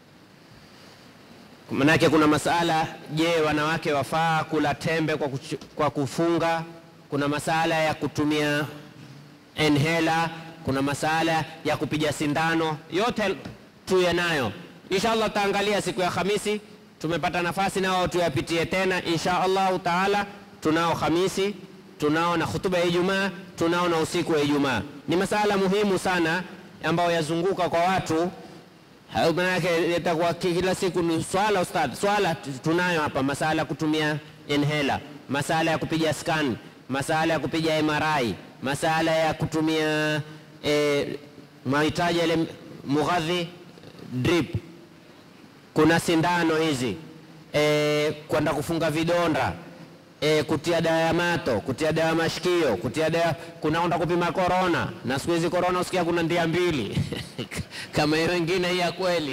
[SPEAKER 1] manake kuna masala, je, wanawake wafaa kula tembe kwa, kuch kwa kufunga? Kuna masala ya kutumia inhaler, kuna masala ya kupiga sindano, yote tuye nayo. Inshallah taangalia siku ya Hamisi, tumepata nafasi nao tuyapitie tena inshallah taala. Tunao Hamisi, tunao na hutuba ya Ijumaa, tunao na usiku wa Ijumaa. Ni masala muhimu sana ambayo yazunguka kwa watu. Maana itakuwa kila siku ni swala ustad. Swala tunayo hapa, masala kutumia inhaler, masala ya kupiga scan, masala ya kupiga M R I, masala ya kutumia eh, mahitaji ile mughadhi drip, kuna sindano hizi, eh, kwenda kufunga vidonda, E, kutia dawa ya mato, kutia dawa ya mashikio, kutia dawa, kunaenda kupima corona, na siku hizi corona usikia kuna ndia mbili kama hiyo wengine ya kweli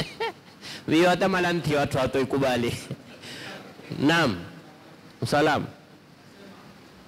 [SPEAKER 1] hiyo hata malanti watu hatoikubali. Naam, salamu.